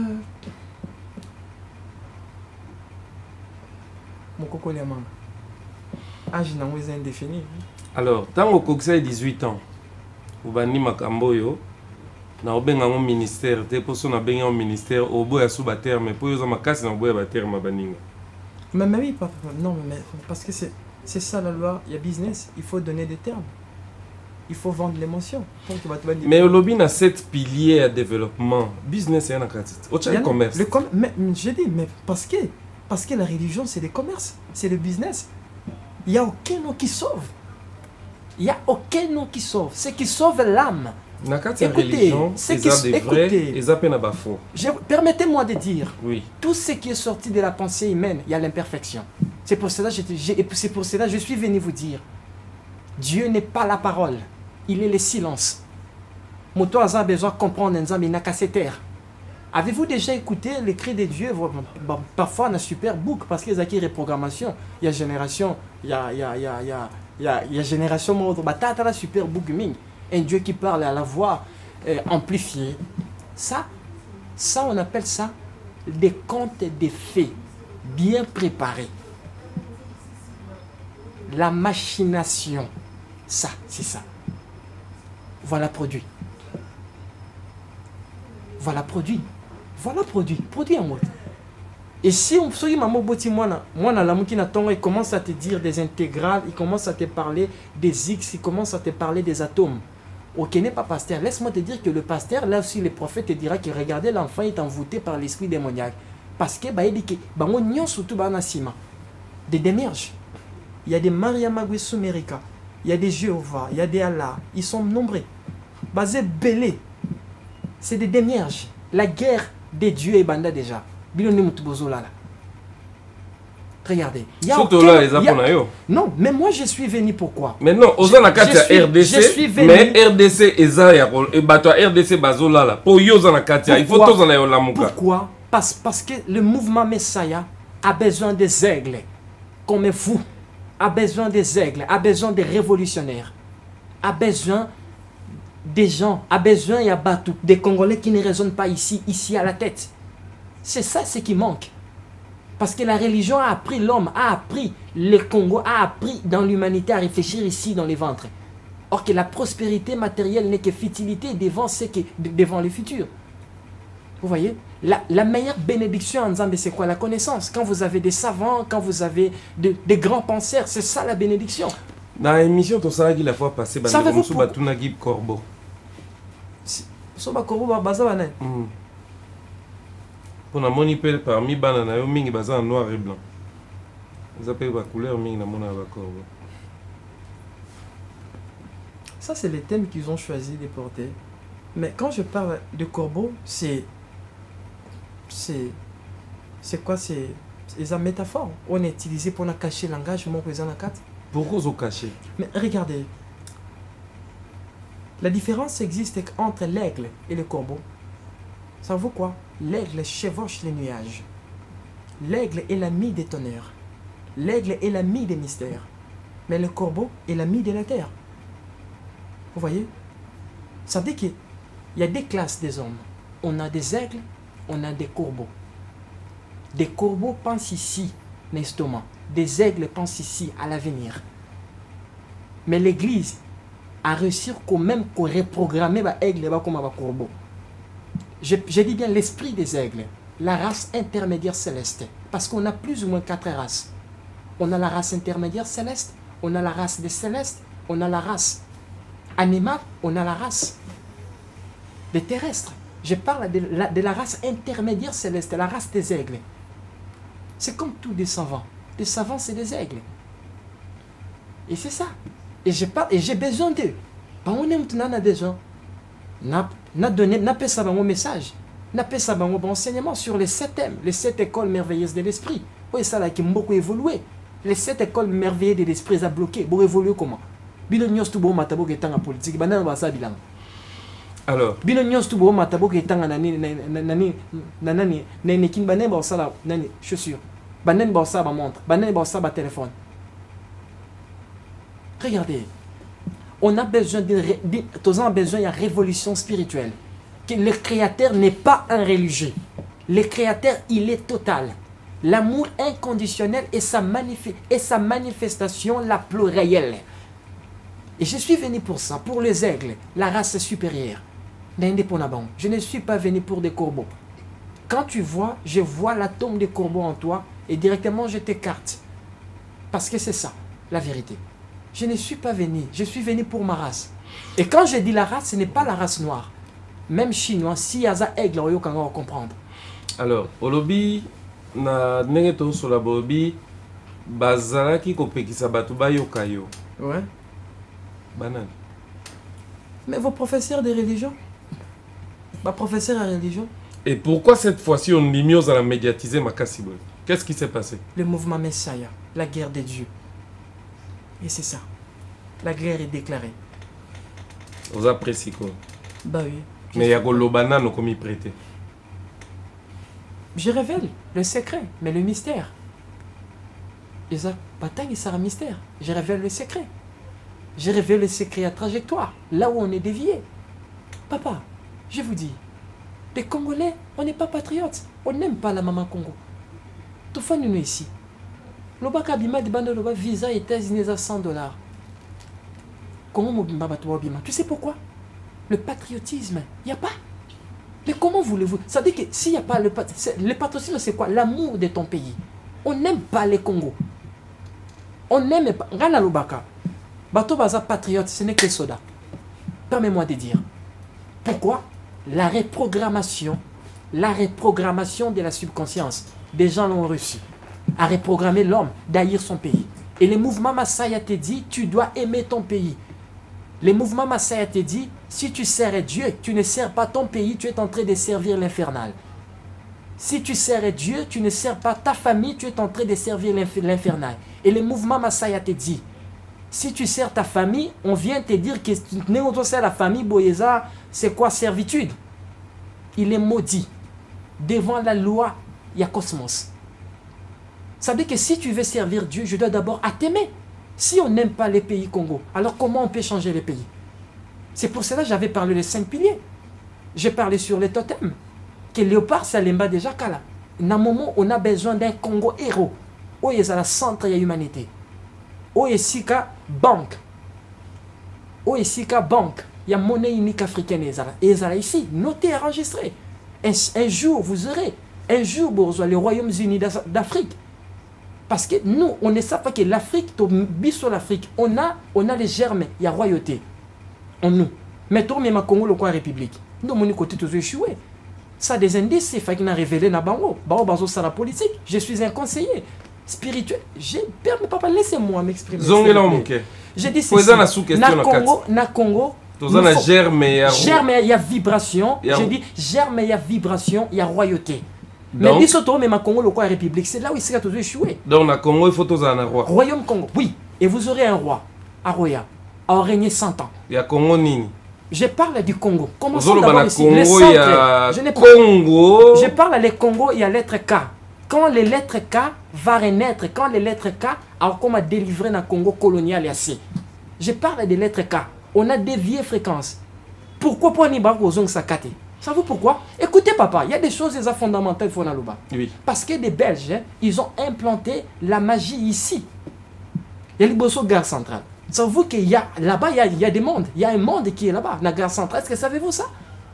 Mon coco les mains. Âge n'a pas indéfini. Alors, tant au coxé dix-huit ans, vous avez makambo yo, na obenga un ministère, te pour ça na benga un ministère au bout ya sous terme, mais pour yo ma casse na bout ya terme baninga. Mais, mais oui, papa, non, mais parce que c'est c'est ça la loi, il y a business, il faut donner des termes. Il faut vendre l'émotion. Mais au lobby a sept piliers à développement. Business et un autre commerce. Le com mais j'ai dit, mais parce que, parce que la religion, c'est le commerce, c'est le business. Il n'y a aucun nom qui sauve. Il n'y a aucun nom qui sauve. Ce qui sauve l'âme. Écoutez, c'est qui écoutez. Permettez-moi de dire, oui. Tout ce qui est sorti de la pensée humaine, il y a l'imperfection. C'est pour cela que je, c'est pour cela que je suis venu vous dire, Dieu n'est pas la parole, il est le silence. Moto a besoin de comprendre Nzambi n'a qu'à se taire. Avez-vous déjà écouté les cris de Dieu? Parfois, on a Superbook, parce qu'il y a des reprogrammations. Il y a génération, il y a, il y a, il y a, il y a, il y a, il y a génération mode. Batata la Superbook Ming. Un Dieu qui parle à la voix euh, amplifiée. Ça, ça, on appelle ça des contes des fées bien préparés. La machination. Ça, c'est ça. Voilà produit. Voilà produit. Voilà produit. Produit en mode. Et si on se dit, maman, moi, moi, il commence à te dire des intégrales, il commence à te parler des X, il commence à te parler des atomes. Ok, n'est pas pasteur. Laisse-moi te dire que le pasteur, là aussi, le prophète te dira que regardez, l'enfant est envoûté par l'esprit démoniaque. Parce que, bah, il dit que, bah, on y a surtout, bah, des démerges. Il y a des Maria Magwesu Merika, il y a des Jéhovah, il y a des Allah, ils sont nombreux. Basé belé, c'est des démerges. La guerre des dieux est banda déjà. Regardez. Il y a surtout aucun, là, les il y a... Japonais. Non, mais moi je suis venu pourquoi? Mais non, aux Anakati R D C, mais R D C et Zaya, et bateau R D C Bazola là. Pour Yo Zanakati, il faut tous en aller au Pourquoi? Parce, parce que le mouvement Messiah a besoin des aigles, comme vous, a besoin des aigles, a besoin des révolutionnaires, a besoin des gens, a besoin y a Batou, des Congolais qui ne raisonnent pas ici, ici à la tête. C'est ça ce qui manque. Parce que la religion a appris l'homme, a appris le Congo, a appris dans l'humanité à réfléchir ici dans les ventres. Or que la prospérité matérielle n'est que futilité devant, ce qui, devant le futur. Vous voyez, la, la meilleure bénédiction en Zambie, c'est quoi? La connaissance. Quand vous avez des savants, quand vous avez de, des grands penseurs, c'est ça la bénédiction. Dans l'émission, tu sais la fois passée, tu savez pourquoi? Corbeau. Soba Corbeau, Bazawane. Pour la moni parmi banana, mingi baza en noir et blanc. Ils appellent la couleur mingi na mona corbeau. Ça, c'est les thèmes qu'ils ont choisi de porter. Mais quand je parle de corbeau, c'est. C'est. C'est quoi? C'est. C'est une métaphore. On est utilisé pour cacher le langage, mon président la carte. Pourquoi vous cachez? Mais regardez. La différence existe entre l'aigle et le corbeau. Ça vaut quoi? L'aigle chevauche les nuages. L'aigle est l'ami des tonnerres. L'aigle est l'ami des mystères. Mais le corbeau est l'ami de la terre. Vous voyez? Ça veut dire qu'il y a des classes des hommes. On a des aigles, on a des corbeaux. Des corbeaux pensent ici, l'estomac. Des aigles pensent ici, à l'avenir. Mais l'Église a réussi quand même qu'on reprogrammer l'aigle comme un corbeau. Je, je dis bien l'esprit des aigles, la race intermédiaire céleste. Parce qu'on a plus ou moins quatre races. On a la race intermédiaire céleste, on a la race des célestes, on a la race animale, on a la race des terrestres. Je parle de la, de la race intermédiaire céleste, la race des aigles. C'est comme tous des savants. Les savants, c'est des aigles. Et c'est ça. Et je parle, et j'ai besoin d'eux. Pas on aime maintenant des gens. N'a donné, n'a pas ça mon message. N'a pas ça mon enseignement sur les sept thèmes, les sept écoles merveilleuses de l'esprit. Oui, ça là qui m'a beaucoup évolué. Les sept écoles merveilleuses de l'esprit a bloqué. Pour évoluer comment? Bilo nyos tu bo matabo ke tanga politique. Banana ba sa bilang. Alors. Bilo nyos tu bo matabo ke tanga nani nani nani nani kin banana ba sa la nani chaussure. Banana ba sa ba montre. Banana ba sa ba téléphone. Regardez. On a besoin de, de, de, a besoin de révolution spirituelle. Que le créateur n'est pas un religieux. Le créateur, il est total. L'amour inconditionnel est sa, manif est sa manifestation la plus réelle. Et je suis venu pour ça, pour les aigles, la race supérieure. Je ne suis pas venu pour des corbeaux. Quand tu vois, je vois l'atome des corbeaux en toi et directement je t'écarte. Parce que c'est ça, la vérité. Je ne suis pas venu, je suis venu pour ma race. Et quand je dis la race, ce n'est pas la race noire. Même chinois, si y a un aigle, on va comprendre. Alors, au lobby, na negeto sur la bobi, bazalaki kopekisa batu bayokayo. Ouais. Banane. Mais vos professeurs de religion, ma professeur de religion. Et pourquoi cette fois-ci on limite à la médiatiser Makasibo? Qu'est-ce qui s'est passé? Le mouvement Messiah, la guerre des dieux. Et c'est ça. La guerre est déclarée. Vous appréciez quoi? Bah oui. Mais il y a le banane comme il prêtait. Je révèle le secret, mais le mystère. Et ça, bataille, ça un mystère. Je révèle le secret. Je révèle le secret à trajectoire, là où on est dévié. Papa, je vous dis, les Congolais, on n'est pas patriotes. On n'aime pas la maman Congo. Tout le monde nous ici. Le baka bima de bande le visa États-Unis à cent dollars. Comment tu sais pourquoi? Le patriotisme, il n'y a pas. Mais comment voulez-vous? Ça veut dire que s'il n'y a pas le patriotisme, le patriotisme c'est quoi? L'amour de ton pays. On n'aime pas les Congos. On n'aime pas. Rana Lubaka. Bato Baza patriote, ce n'est que soda. Permets-moi de dire. Pourquoi? La reprogrammation, la reprogrammation de la subconscience. Des gens l'ont reçu. À reprogrammer l'homme d'haïr son pays. Et le mouvement Massaya te dit, tu dois aimer ton pays. Le mouvement Massaya te dit, si tu sers Dieu, tu ne sers pas ton pays, tu es en train de servir l'infernal. Si tu sers Dieu, tu ne sers pas ta famille, tu es en train de servir l'infernal. Et le mouvement Massaya te dit, si tu sers ta famille, on vient te dire que la famille Boyeza, c'est quoi servitude? Il est maudit. Devant la loi, il y a cosmos. Ça veut dire que si tu veux servir Dieu, je dois d'abord à t'aimer. Si on n'aime pas les pays Congo, alors comment on peut changer les pays? C'est pour cela que j'avais parlé des cinq piliers. J'ai parlé sur les totems. Que Léopard Salemba déjà Kala. Dans un moment, on a besoin d'un Congo héros. Où il y a le centre de l'humanité. Où il y a banque. Où il y a banque. Il y a monnaie unique africaine. Et il y a ici, noté et enregistré. Un, un jour, vous aurez. Un jour, vous aurez les Royaumes-Unis d'Afrique. Parce que nous, on ne sait pas que l'Afrique, sur l'Afrique, on a, on a les germes, il y a royauté. En nous. Mais tout le monde Congo, le coin République. Nous, on est côté tous échoués. Ça, des indices, c'est qu'il a révélé dans Bango. Bango, Bango, ça la politique. Je suis un conseiller spirituel. Je permets pas, laissez-moi m'exprimer. J'ai dit ceci. Na Congo, na Congo. Germe, il y a vibration. J'ai dit germe, il y a vibration, il y a royauté. Mais Bisoto, mais ma Congo, le coin République, c'est là où il sera toujours échoué. Donc, na Congo, il faut tous un roi. Royaume Congo, oui. Et vous aurez un roi, à Roya, à régner cent ans. Il y a Congo Nini. Je parle du Congo. Commençons d'abord ici. Congo, le centre, il y a je Congo. Je parle des Congo, il y a lettre K. Quand les lettres K va renaître, quand les lettres K, alors qu'on a délivré dans le Congo colonial et assez. Je parle des lettres K. On a dévié fréquence. Pourquoi pour Nibargo Zong Sakate? Ça vous pourquoi? Écoutez papa, il y a des choses fondamentales pour Nalouba. Oui. Parce que des Belges, hein, ils ont implanté la magie ici. Il y a le Bosso Gare Centrale. Savez-vous qu'il y a là-bas, il, il y a des mondes. Il y a un monde qui est là-bas, la Gare Centrale. Est-ce que savez-vous ça?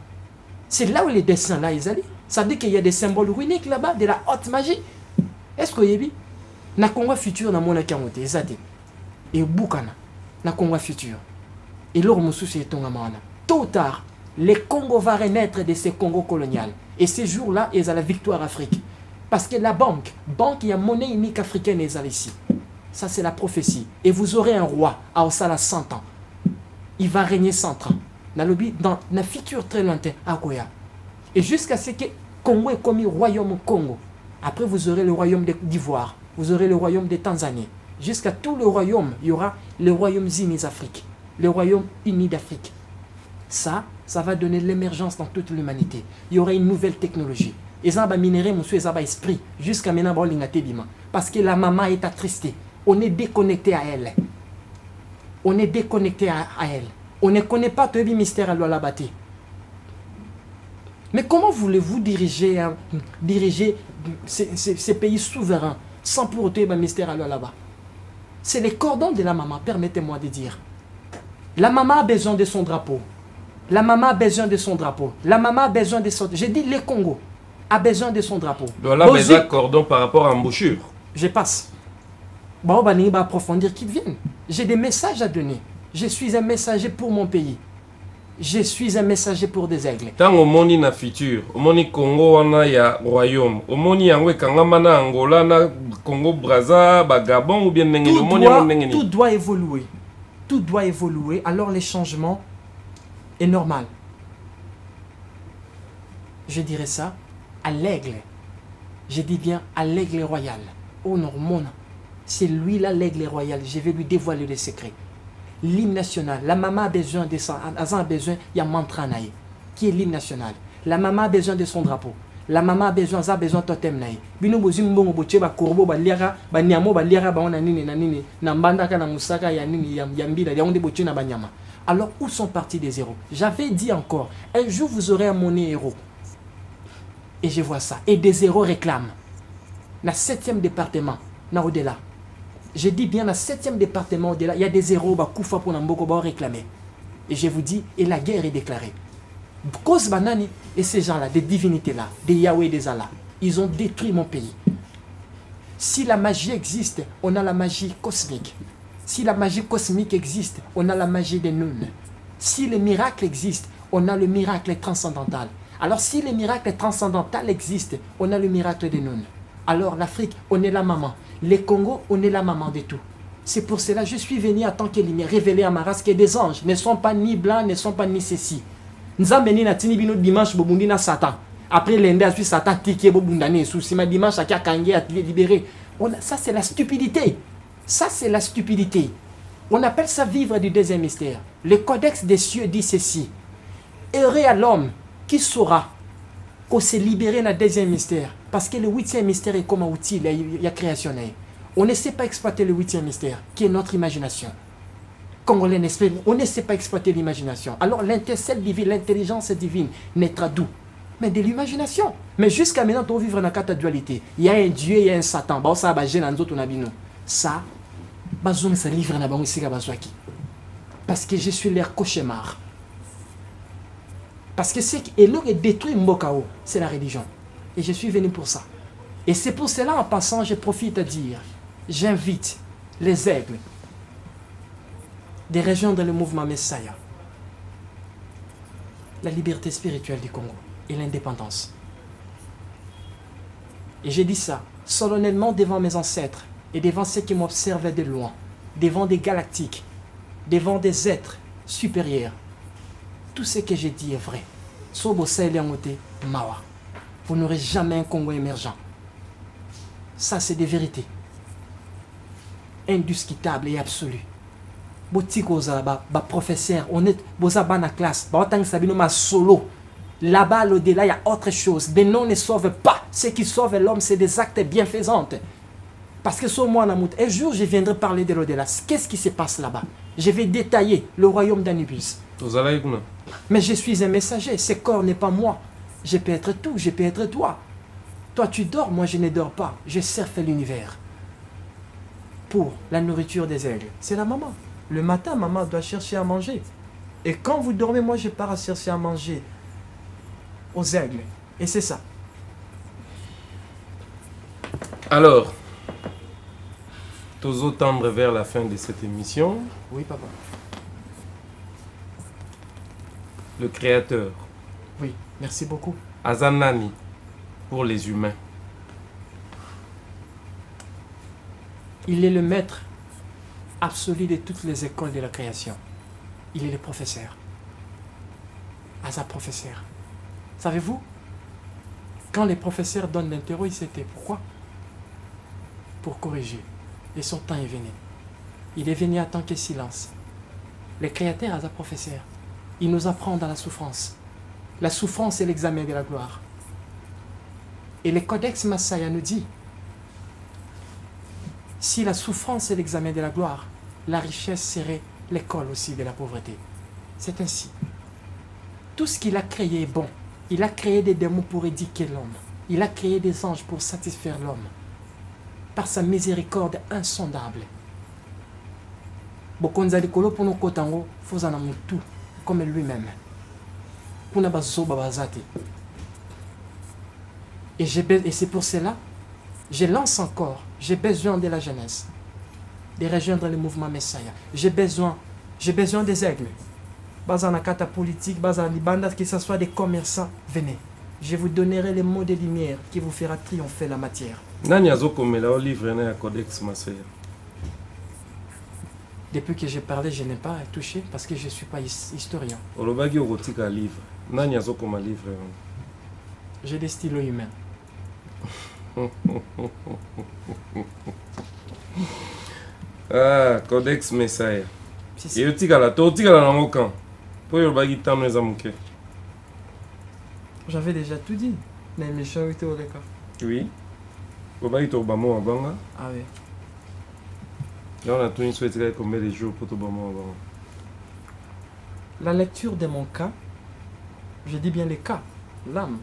C'est là où les dessins là, ils allaient. Ça veut dire qu'il y a des symboles runiques là-bas, de la haute magie. Est-ce que vous avez vu? Na Congo futur, na mona kamote, ezate. Et Boukana, na Congo futur. Et l'or moussou c'est ton amana. Tôt ou tard, les Congo va renaître de ces Congo colonial. Et ces jours-là, ils ont la victoire Afrique. Parce que la banque, banque, il y a monnaie unique africaine, ils ont ici. Ça, c'est la prophétie. Et vous aurez un roi à Osala cent ans. Il va régner cent ans. Dans la future très lointaine, à Goya. Et jusqu'à ce que Congo est commis royaume Congo. Après, vous aurez le royaume d'Ivoire. Vous aurez le royaume de Tanzanie. Jusqu'à tout le royaume, il y aura le royaume unis d'Afrique. Le royaume uni d'Afrique. Ça, ça va donner l'émergence dans toute l'humanité. Il y aura une nouvelle technologie. Et ça va minérer, monsieur, ça va esprit. Jusqu'à maintenant, parce que la maman est attristée. On est déconnecté à elle. On est déconnecté à, à elle. On ne connaît pas tout le mystère à l'Olabaté. Mais comment voulez-vous diriger, hein, diriger ces, ces, ces pays souverains sans pour autant le mystère à là-bas? C'est les cordons de la maman, permettez-moi de dire. La maman a besoin de son drapeau. La maman a besoin de son drapeau. La maman a besoin de son... J'ai dit le Congo a besoin de son drapeau. Voilà, mais un cordon par rapport à embouchure. Je passe. Bon, on va approfondir qu'ils viennent. J'ai des messages à donner. Je suis un messager pour mon pays. Je suis un messager pour des aigles. Tant au monde na futur, au monde Congo on a ya royaume, au monde yangwe kangamana Angola na Congo Brazza, Gabon ou bien tout doit, tout doit évoluer. Tout doit évoluer. Alors les changements est normal. Je dirais ça à l'aigle. Je dis bien à l'aigle royal. Oh non, mon. C'est lui là l'aigle royal. Je vais lui dévoiler les secrets. L'hymne national. La maman a besoin de ça. Azan a besoin, il y a mantra naï. Qui est l'hymne national. La maman a besoin de son drapeau. La maman a besoin, a besoin de totem naï. Bino bozim bongo boche ba korbo ba liara ba niamo ba liara ba ona nini na nini na mbanda ka na musaka ya nini ya mbila ya onde boche na banyama. Alors où sont partis des héros? J'avais dit encore, un jour vous aurez un monnaie héros. Et je vois ça. Et des héros réclament. Le septième département, na au-delà. Je dis bien le septième département au-delà, il y a des héros bah koufa pour n'amboko bah réclamer. Et je vous dis, et la guerre est déclarée. Cause banani et ces gens-là, des divinités-là, des Yahweh et des Allah, ils ont détruit mon pays. Si la magie existe, on a la magie cosmique. Si la magie cosmique existe, on a la magie des nuns. Si le miracle existe, on a le miracle transcendantal. Alors si le miracle transcendantal existe, on a le miracle des nuns. Alors l'Afrique, on est la maman. Les Congo, on est la maman de tout. C'est pour cela que je suis venu en tant que lumière, révéler à ma race que des anges ne sont pas ni blancs, ne sont pas ni ceci. Nous avons venu à Tinibino dimanche, Bobundi na Satan. Après lundi, puis Satan tiké Bobundane, sous ma dimanche, à Kangé, à libérer. Ça, c'est la stupidité. Ça, c'est la stupidité. On appelle ça vivre du deuxième mystère. Le codex des cieux dit ceci. Heureux à l'homme qui saura qu'on s'est libéré dans le deuxième mystère. Parce que le huitième mystère est comme un outil, il y a création. On ne sait pas exploiter le huitième mystère, qui est notre imagination. Congolais, on ne sait pas exploiter l'imagination. Alors l'intercelle divine, l'intelligence divine naîtra d'où? Mais de l'imagination. Mais jusqu'à maintenant, on vit dans la dualité. Il y a un Dieu, il y a un Satan. Ça, ça, ça livre parce que je suis leur cauchemar. Parce que ce qui est détruit Mbokao, c'est la religion. Et je suis venu pour ça. Et c'est pour cela, en passant, je profite à dire, j'invite les aigles des régions dans le mouvement Messiah, la liberté spirituelle du Congo et l'indépendance. Et j'ai dit ça solennellement devant mes ancêtres et devant ceux qui m'observaient de loin, devant des galactiques, devant des êtres supérieurs. Tout ce que j'ai dit est vrai. Sobo Saïliangote, Mawa. Vous n'aurez jamais un Congo émergent. Ça, c'est des vérités. Indiscutables et absolues. Botiko ba ba professeur, honnête, boza ba na classe, ba otang sabino ma solo. Là-bas, au-delà, il y a autre chose. Des noms ne sauvent pas. Ce qui sauve l'homme, c'est des actes bienfaisants. Parce que sur moi, un jour, je viendrai parler de l'au-delà. Qu'est-ce qui se passe là-bas? Je vais détailler le royaume d'Anubis. Mais je suis un messager. Ce corps n'est pas moi. Je peux être tout, je peux être toi. Toi, tu dors, moi, je ne dors pas. Je surfe l'univers. Pour la nourriture des aigles. C'est la maman. Le matin, maman doit chercher à manger. Et quand vous dormez, moi, je pars à chercher à manger aux aigles. Et c'est ça. Alors, tous tendre vers la fin de cette émission. Oui, papa. Le Créateur. Oui, merci beaucoup. Azanani, pour les humains. Il est le maître absolu de toutes les écoles de la création. Il est le professeur. Aza professeur. Savez-vous, quand les professeurs donnent l'interro, c'était pourquoi? Pour corriger. Et son temps est venu. Il est venu à tant que silence. Le Créateur Aza professeur. Il nous apprend dans la souffrance. La souffrance est l'examen de la gloire. Et le Codex Massaya nous dit, si la souffrance est l'examen de la gloire, la richesse serait l'école aussi de la pauvreté. C'est ainsi. Tout ce qu'il a créé est bon. Il a créé des démons pour éduquer l'homme. Il a créé des anges pour satisfaire l'homme. Par sa miséricorde insondable. Bokonza Likolo pour nous kotango, faut en amour tout, comme lui-même. Pour nous bazo babazate. Et, et c'est pour cela, je lance encore, j'ai besoin de la jeunesse, de rejoindre le mouvement Messiah. J'ai besoin, j'ai besoin des aigles. Bazana kata politique, bazana libanda, que ce soit des commerçants, venez. Je vous donnerai les mots de lumière qui vous fera triompher la matière. Nani azokomela o livre na Codex Massaya. Depuis que j'ai parlé, je n'ai pas touché parce que je ne suis pas historien. Olobagi okotika livre. Nani azokoma livre. J'ai des stylos humains. Ah, Codex Messiah. Si, si. Et tu tigala, tu tigala dans mon camp. Pour y avoir guitare, nous avons que. J'avais déjà tout dit. Mais méchant, était au cas. Oui. Au bas, il t'a obama à banga. Ah oui. Là, on a tout une souhaité combien de jours pour t'obama à banga. La lecture de mon cas, je dis bien les cas, l'âme.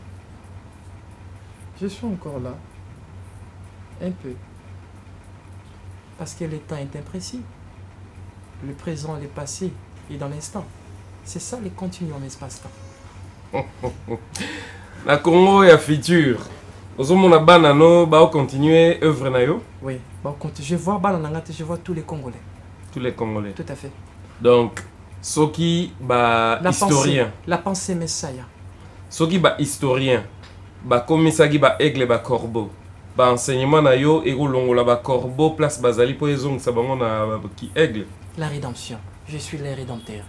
Je suis encore là. Un peu. Parce que le temps est imprécis. Le présent, le passé et dans l'instant. C'est ça le continuum espace-temps. La Congo est à futur. Aux hommes, on a banano, bah on continue œuvre na yo. Oui, bon, quand je vois Balanangate, je vois tous les Congolais. Tous les Congolais. Tout à fait. Donc, Soki, bah La historien. pensée, la pensée Messiah. Soki, bah historien. Bah komisagi, bah aigle, bah corbeau. Bah enseignement na yo, et longola, bah corbeau, place bazali, pour les ongles, ça va on a qui aigle. La rédemption. Je suis le rédempteur.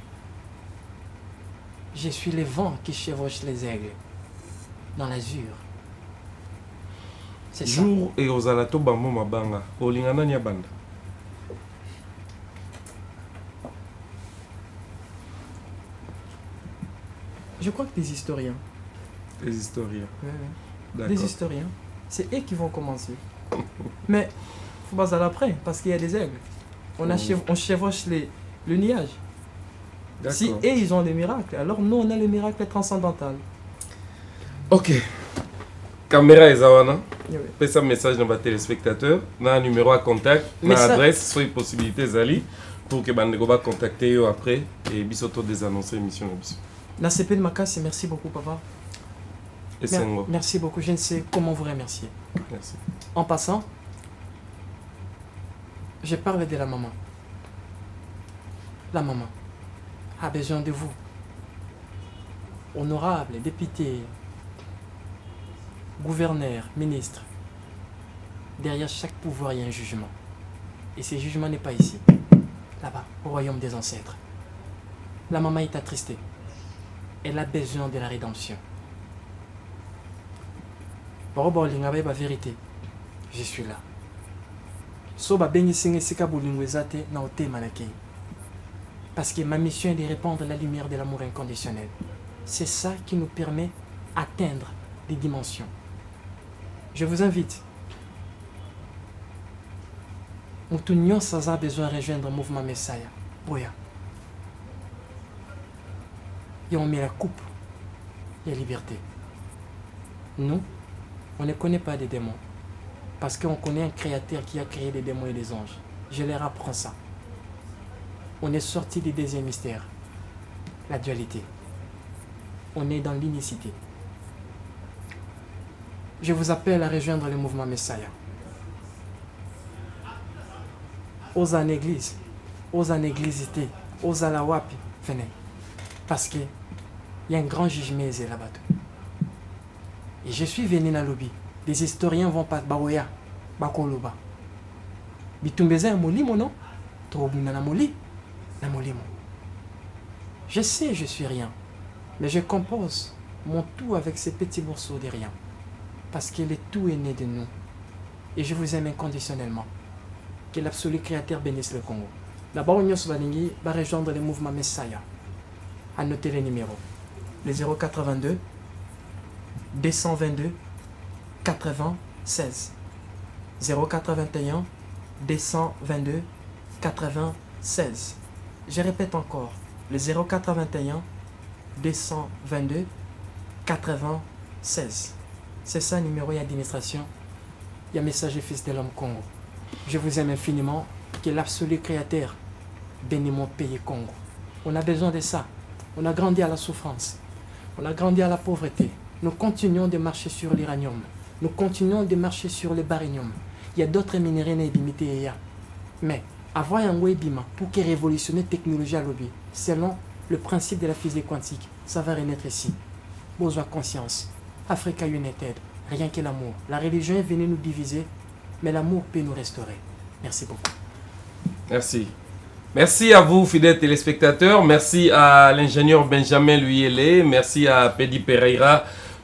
Je suis le vent qui chevauche les aigles dans l'azur. C'est ça. Jour et aux alato bambo mabanga. Olingana nyabanda. Je crois que des historiens. Les historiens. Oui, oui. D'accord. Des historiens. C'est eux qui vont commencer. Mais il faut pas aller après parce qu'il y a des aigles. On, a Mm. chev- on chevauche les, le nuage. D'accord. Si eux ils ont des miracles, alors nous on a le miracle transcendantal. Ok. Caméra Ezawana. Oui, oui. Fais ça message dans votre téléspectateur. Na un numéro à contact, na Message- adresse, soit possibilité zali pour que bande va contacter yo après et bisoto des annoncer émission na biso. La C P de Makassi, merci beaucoup papa. Et Mer- Sengo. merci beaucoup, je ne sais comment vous remercier. Merci. En passant, je parle de la maman. La maman a besoin de vous. Honorable, député, gouverneur, ministre. Derrière chaque pouvoir, il y a un jugement. Et ce jugement n'est pas ici, là-bas, au royaume des ancêtres. La maman est attristée. Elle a besoin de la rédemption. La vérité, je suis là. Soba bengi singe sika bolingo ezate na otema na kei. Parce que ma mission est de répandre la lumière de l'amour inconditionnel. C'est ça qui nous permet d'atteindre des dimensions. Je vous invite. Mutu nyonso aza besoin de rejoindre le mouvement Messiah. Boya. Et on met la coupe et la liberté. Nous, on ne connaît pas des démons. Parce qu'on connaît un créateur qui a créé des démons et des anges. Je leur apprends ça. On est sorti du deuxième mystère. La dualité. On est dans l'unicité. Je vous appelle à rejoindre le mouvement Messiah. Aux en église, aux en églisité, aux à la wapi, venez. Parce que il y a un grand jugement là-bas. Et je suis venu dans le lobby. Les historiens vont pas baoya, bakoloba. Bitumbeza molimo non? Trobuna na moli, na molimo. Je sais, je suis rien, mais je compose mon tout avec ces petits morceaux de rien. Parce que le tout est né de nous. Et je vous aime inconditionnellement. Que l'absolu créateur bénisse le Congo. D'abord, on va rejoindre le mouvement Messiah. À noter les numéros. Le zéro quatre-vingt-deux, deux cent vingt-deux, quatre-vingt-seize. zéro quatre-vingt-un, deux cent vingt-deux, quatre-vingt-seize. Je répète encore. Le zéro quatre-vingt-un, deux cent vingt-deux, quatre-vingt-seize. C'est ça le numéro d'administration. Il y a message fils de l'homme Congo. Je vous aime infiniment. Que l'absolu créateur bénisse mon pays Congo. On a besoin de ça. On a grandi à la souffrance. On a grandi à la pauvreté. Nous continuons de marcher sur l'uranium. Nous continuons de marcher sur le barynium. Il y a d'autres minéraux n'ébimités. Mais avoir un webima pour que révolutionner la technologie à lobby, selon le principe de la physique quantique, ça va renaître ici. Besoin de conscience. Africa United, rien que l'amour. La religion est venue nous diviser, mais l'amour peut nous restaurer. Merci beaucoup. Merci. Merci à vous, fidèles téléspectateurs. Merci à l'ingénieur Benjamin Luyele. Merci à Pedi Pereira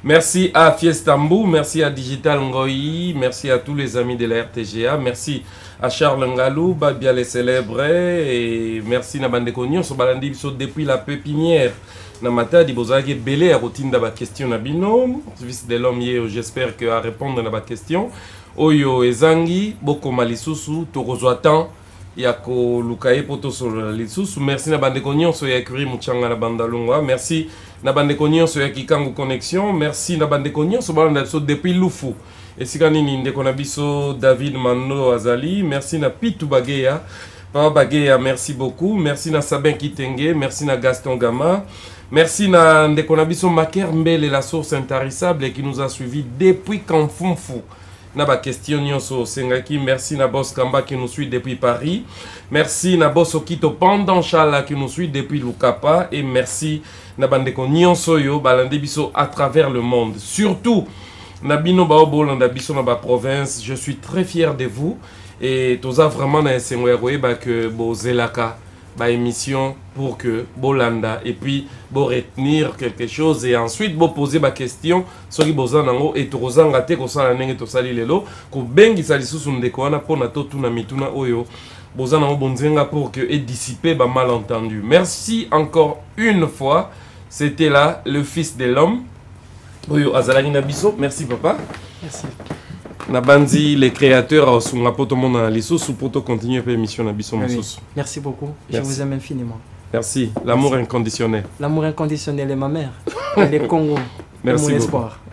Merci à Fiestambou, merci à Digital Ngoyi, merci à tous les amis de la R T G A, merci à Charles Ngalou, Babia les célèbres, et merci à Bandekonion, depuis la pépinière. Namata di bozaki belé à routine d'aba question na bino, service de l'homme j'espère que à répondre à la question. Oyo ezangi boko malisusu tokozwa temps ya ko lukaye poto sur lisusu. Merci na bande konyon so ya écrit muchanga na bandalungwa. Merci na bande konyon so ya kikangu connexion. Merci na bande konyon so banda so depuis Lufu. Esikani ni ndeko na biso David Mando Azali. Merci na Pitu Bageya. Papa Bageya, merci beaucoup. Merci na Sabin Kitenge, merci na Gaston Gama. Merci na ndeko na biso Maker Mbele, la source intarissable qui nous a suivis depuis Kanfunfu. Na ba question nyonso sengaki. Merci na boss Kamba qui nous suit depuis Paris. Merci na boss Okito pendant Chala qui nous suit depuis Lukapa. Et merci na bandeko nyonso yo balande biso à travers le monde. Surtout na bino baobo landa biso na ba province. Je suis très fier de vous. Et toza vraiment na esengoye ba que bo zelaka ba émission pour que bolanda et puis bo retenir quelque chose et ensuite bo poser ba question soki bozana ngo et tozanga te ko sala ndenge to sali lelo ko bengi sali susu ndeko wana pona to tuna mituna oyo bozana ngo bonzenga pour que et dissiper ba malentendu. Merci encore une fois. C'était là le fils de l'homme. Oyo azalaki na biso. Merci papa. Merci. Nabanzi les créateurs sont la poto mon analyse sous poto continuer l'émission na biso mosusu. Merci beaucoup. Merci. Je vous aime infiniment. Merci. L'amour inconditionnel. L'amour inconditionnel est ma mère. Elle est Congo. Merci mon beaucoup. espoir.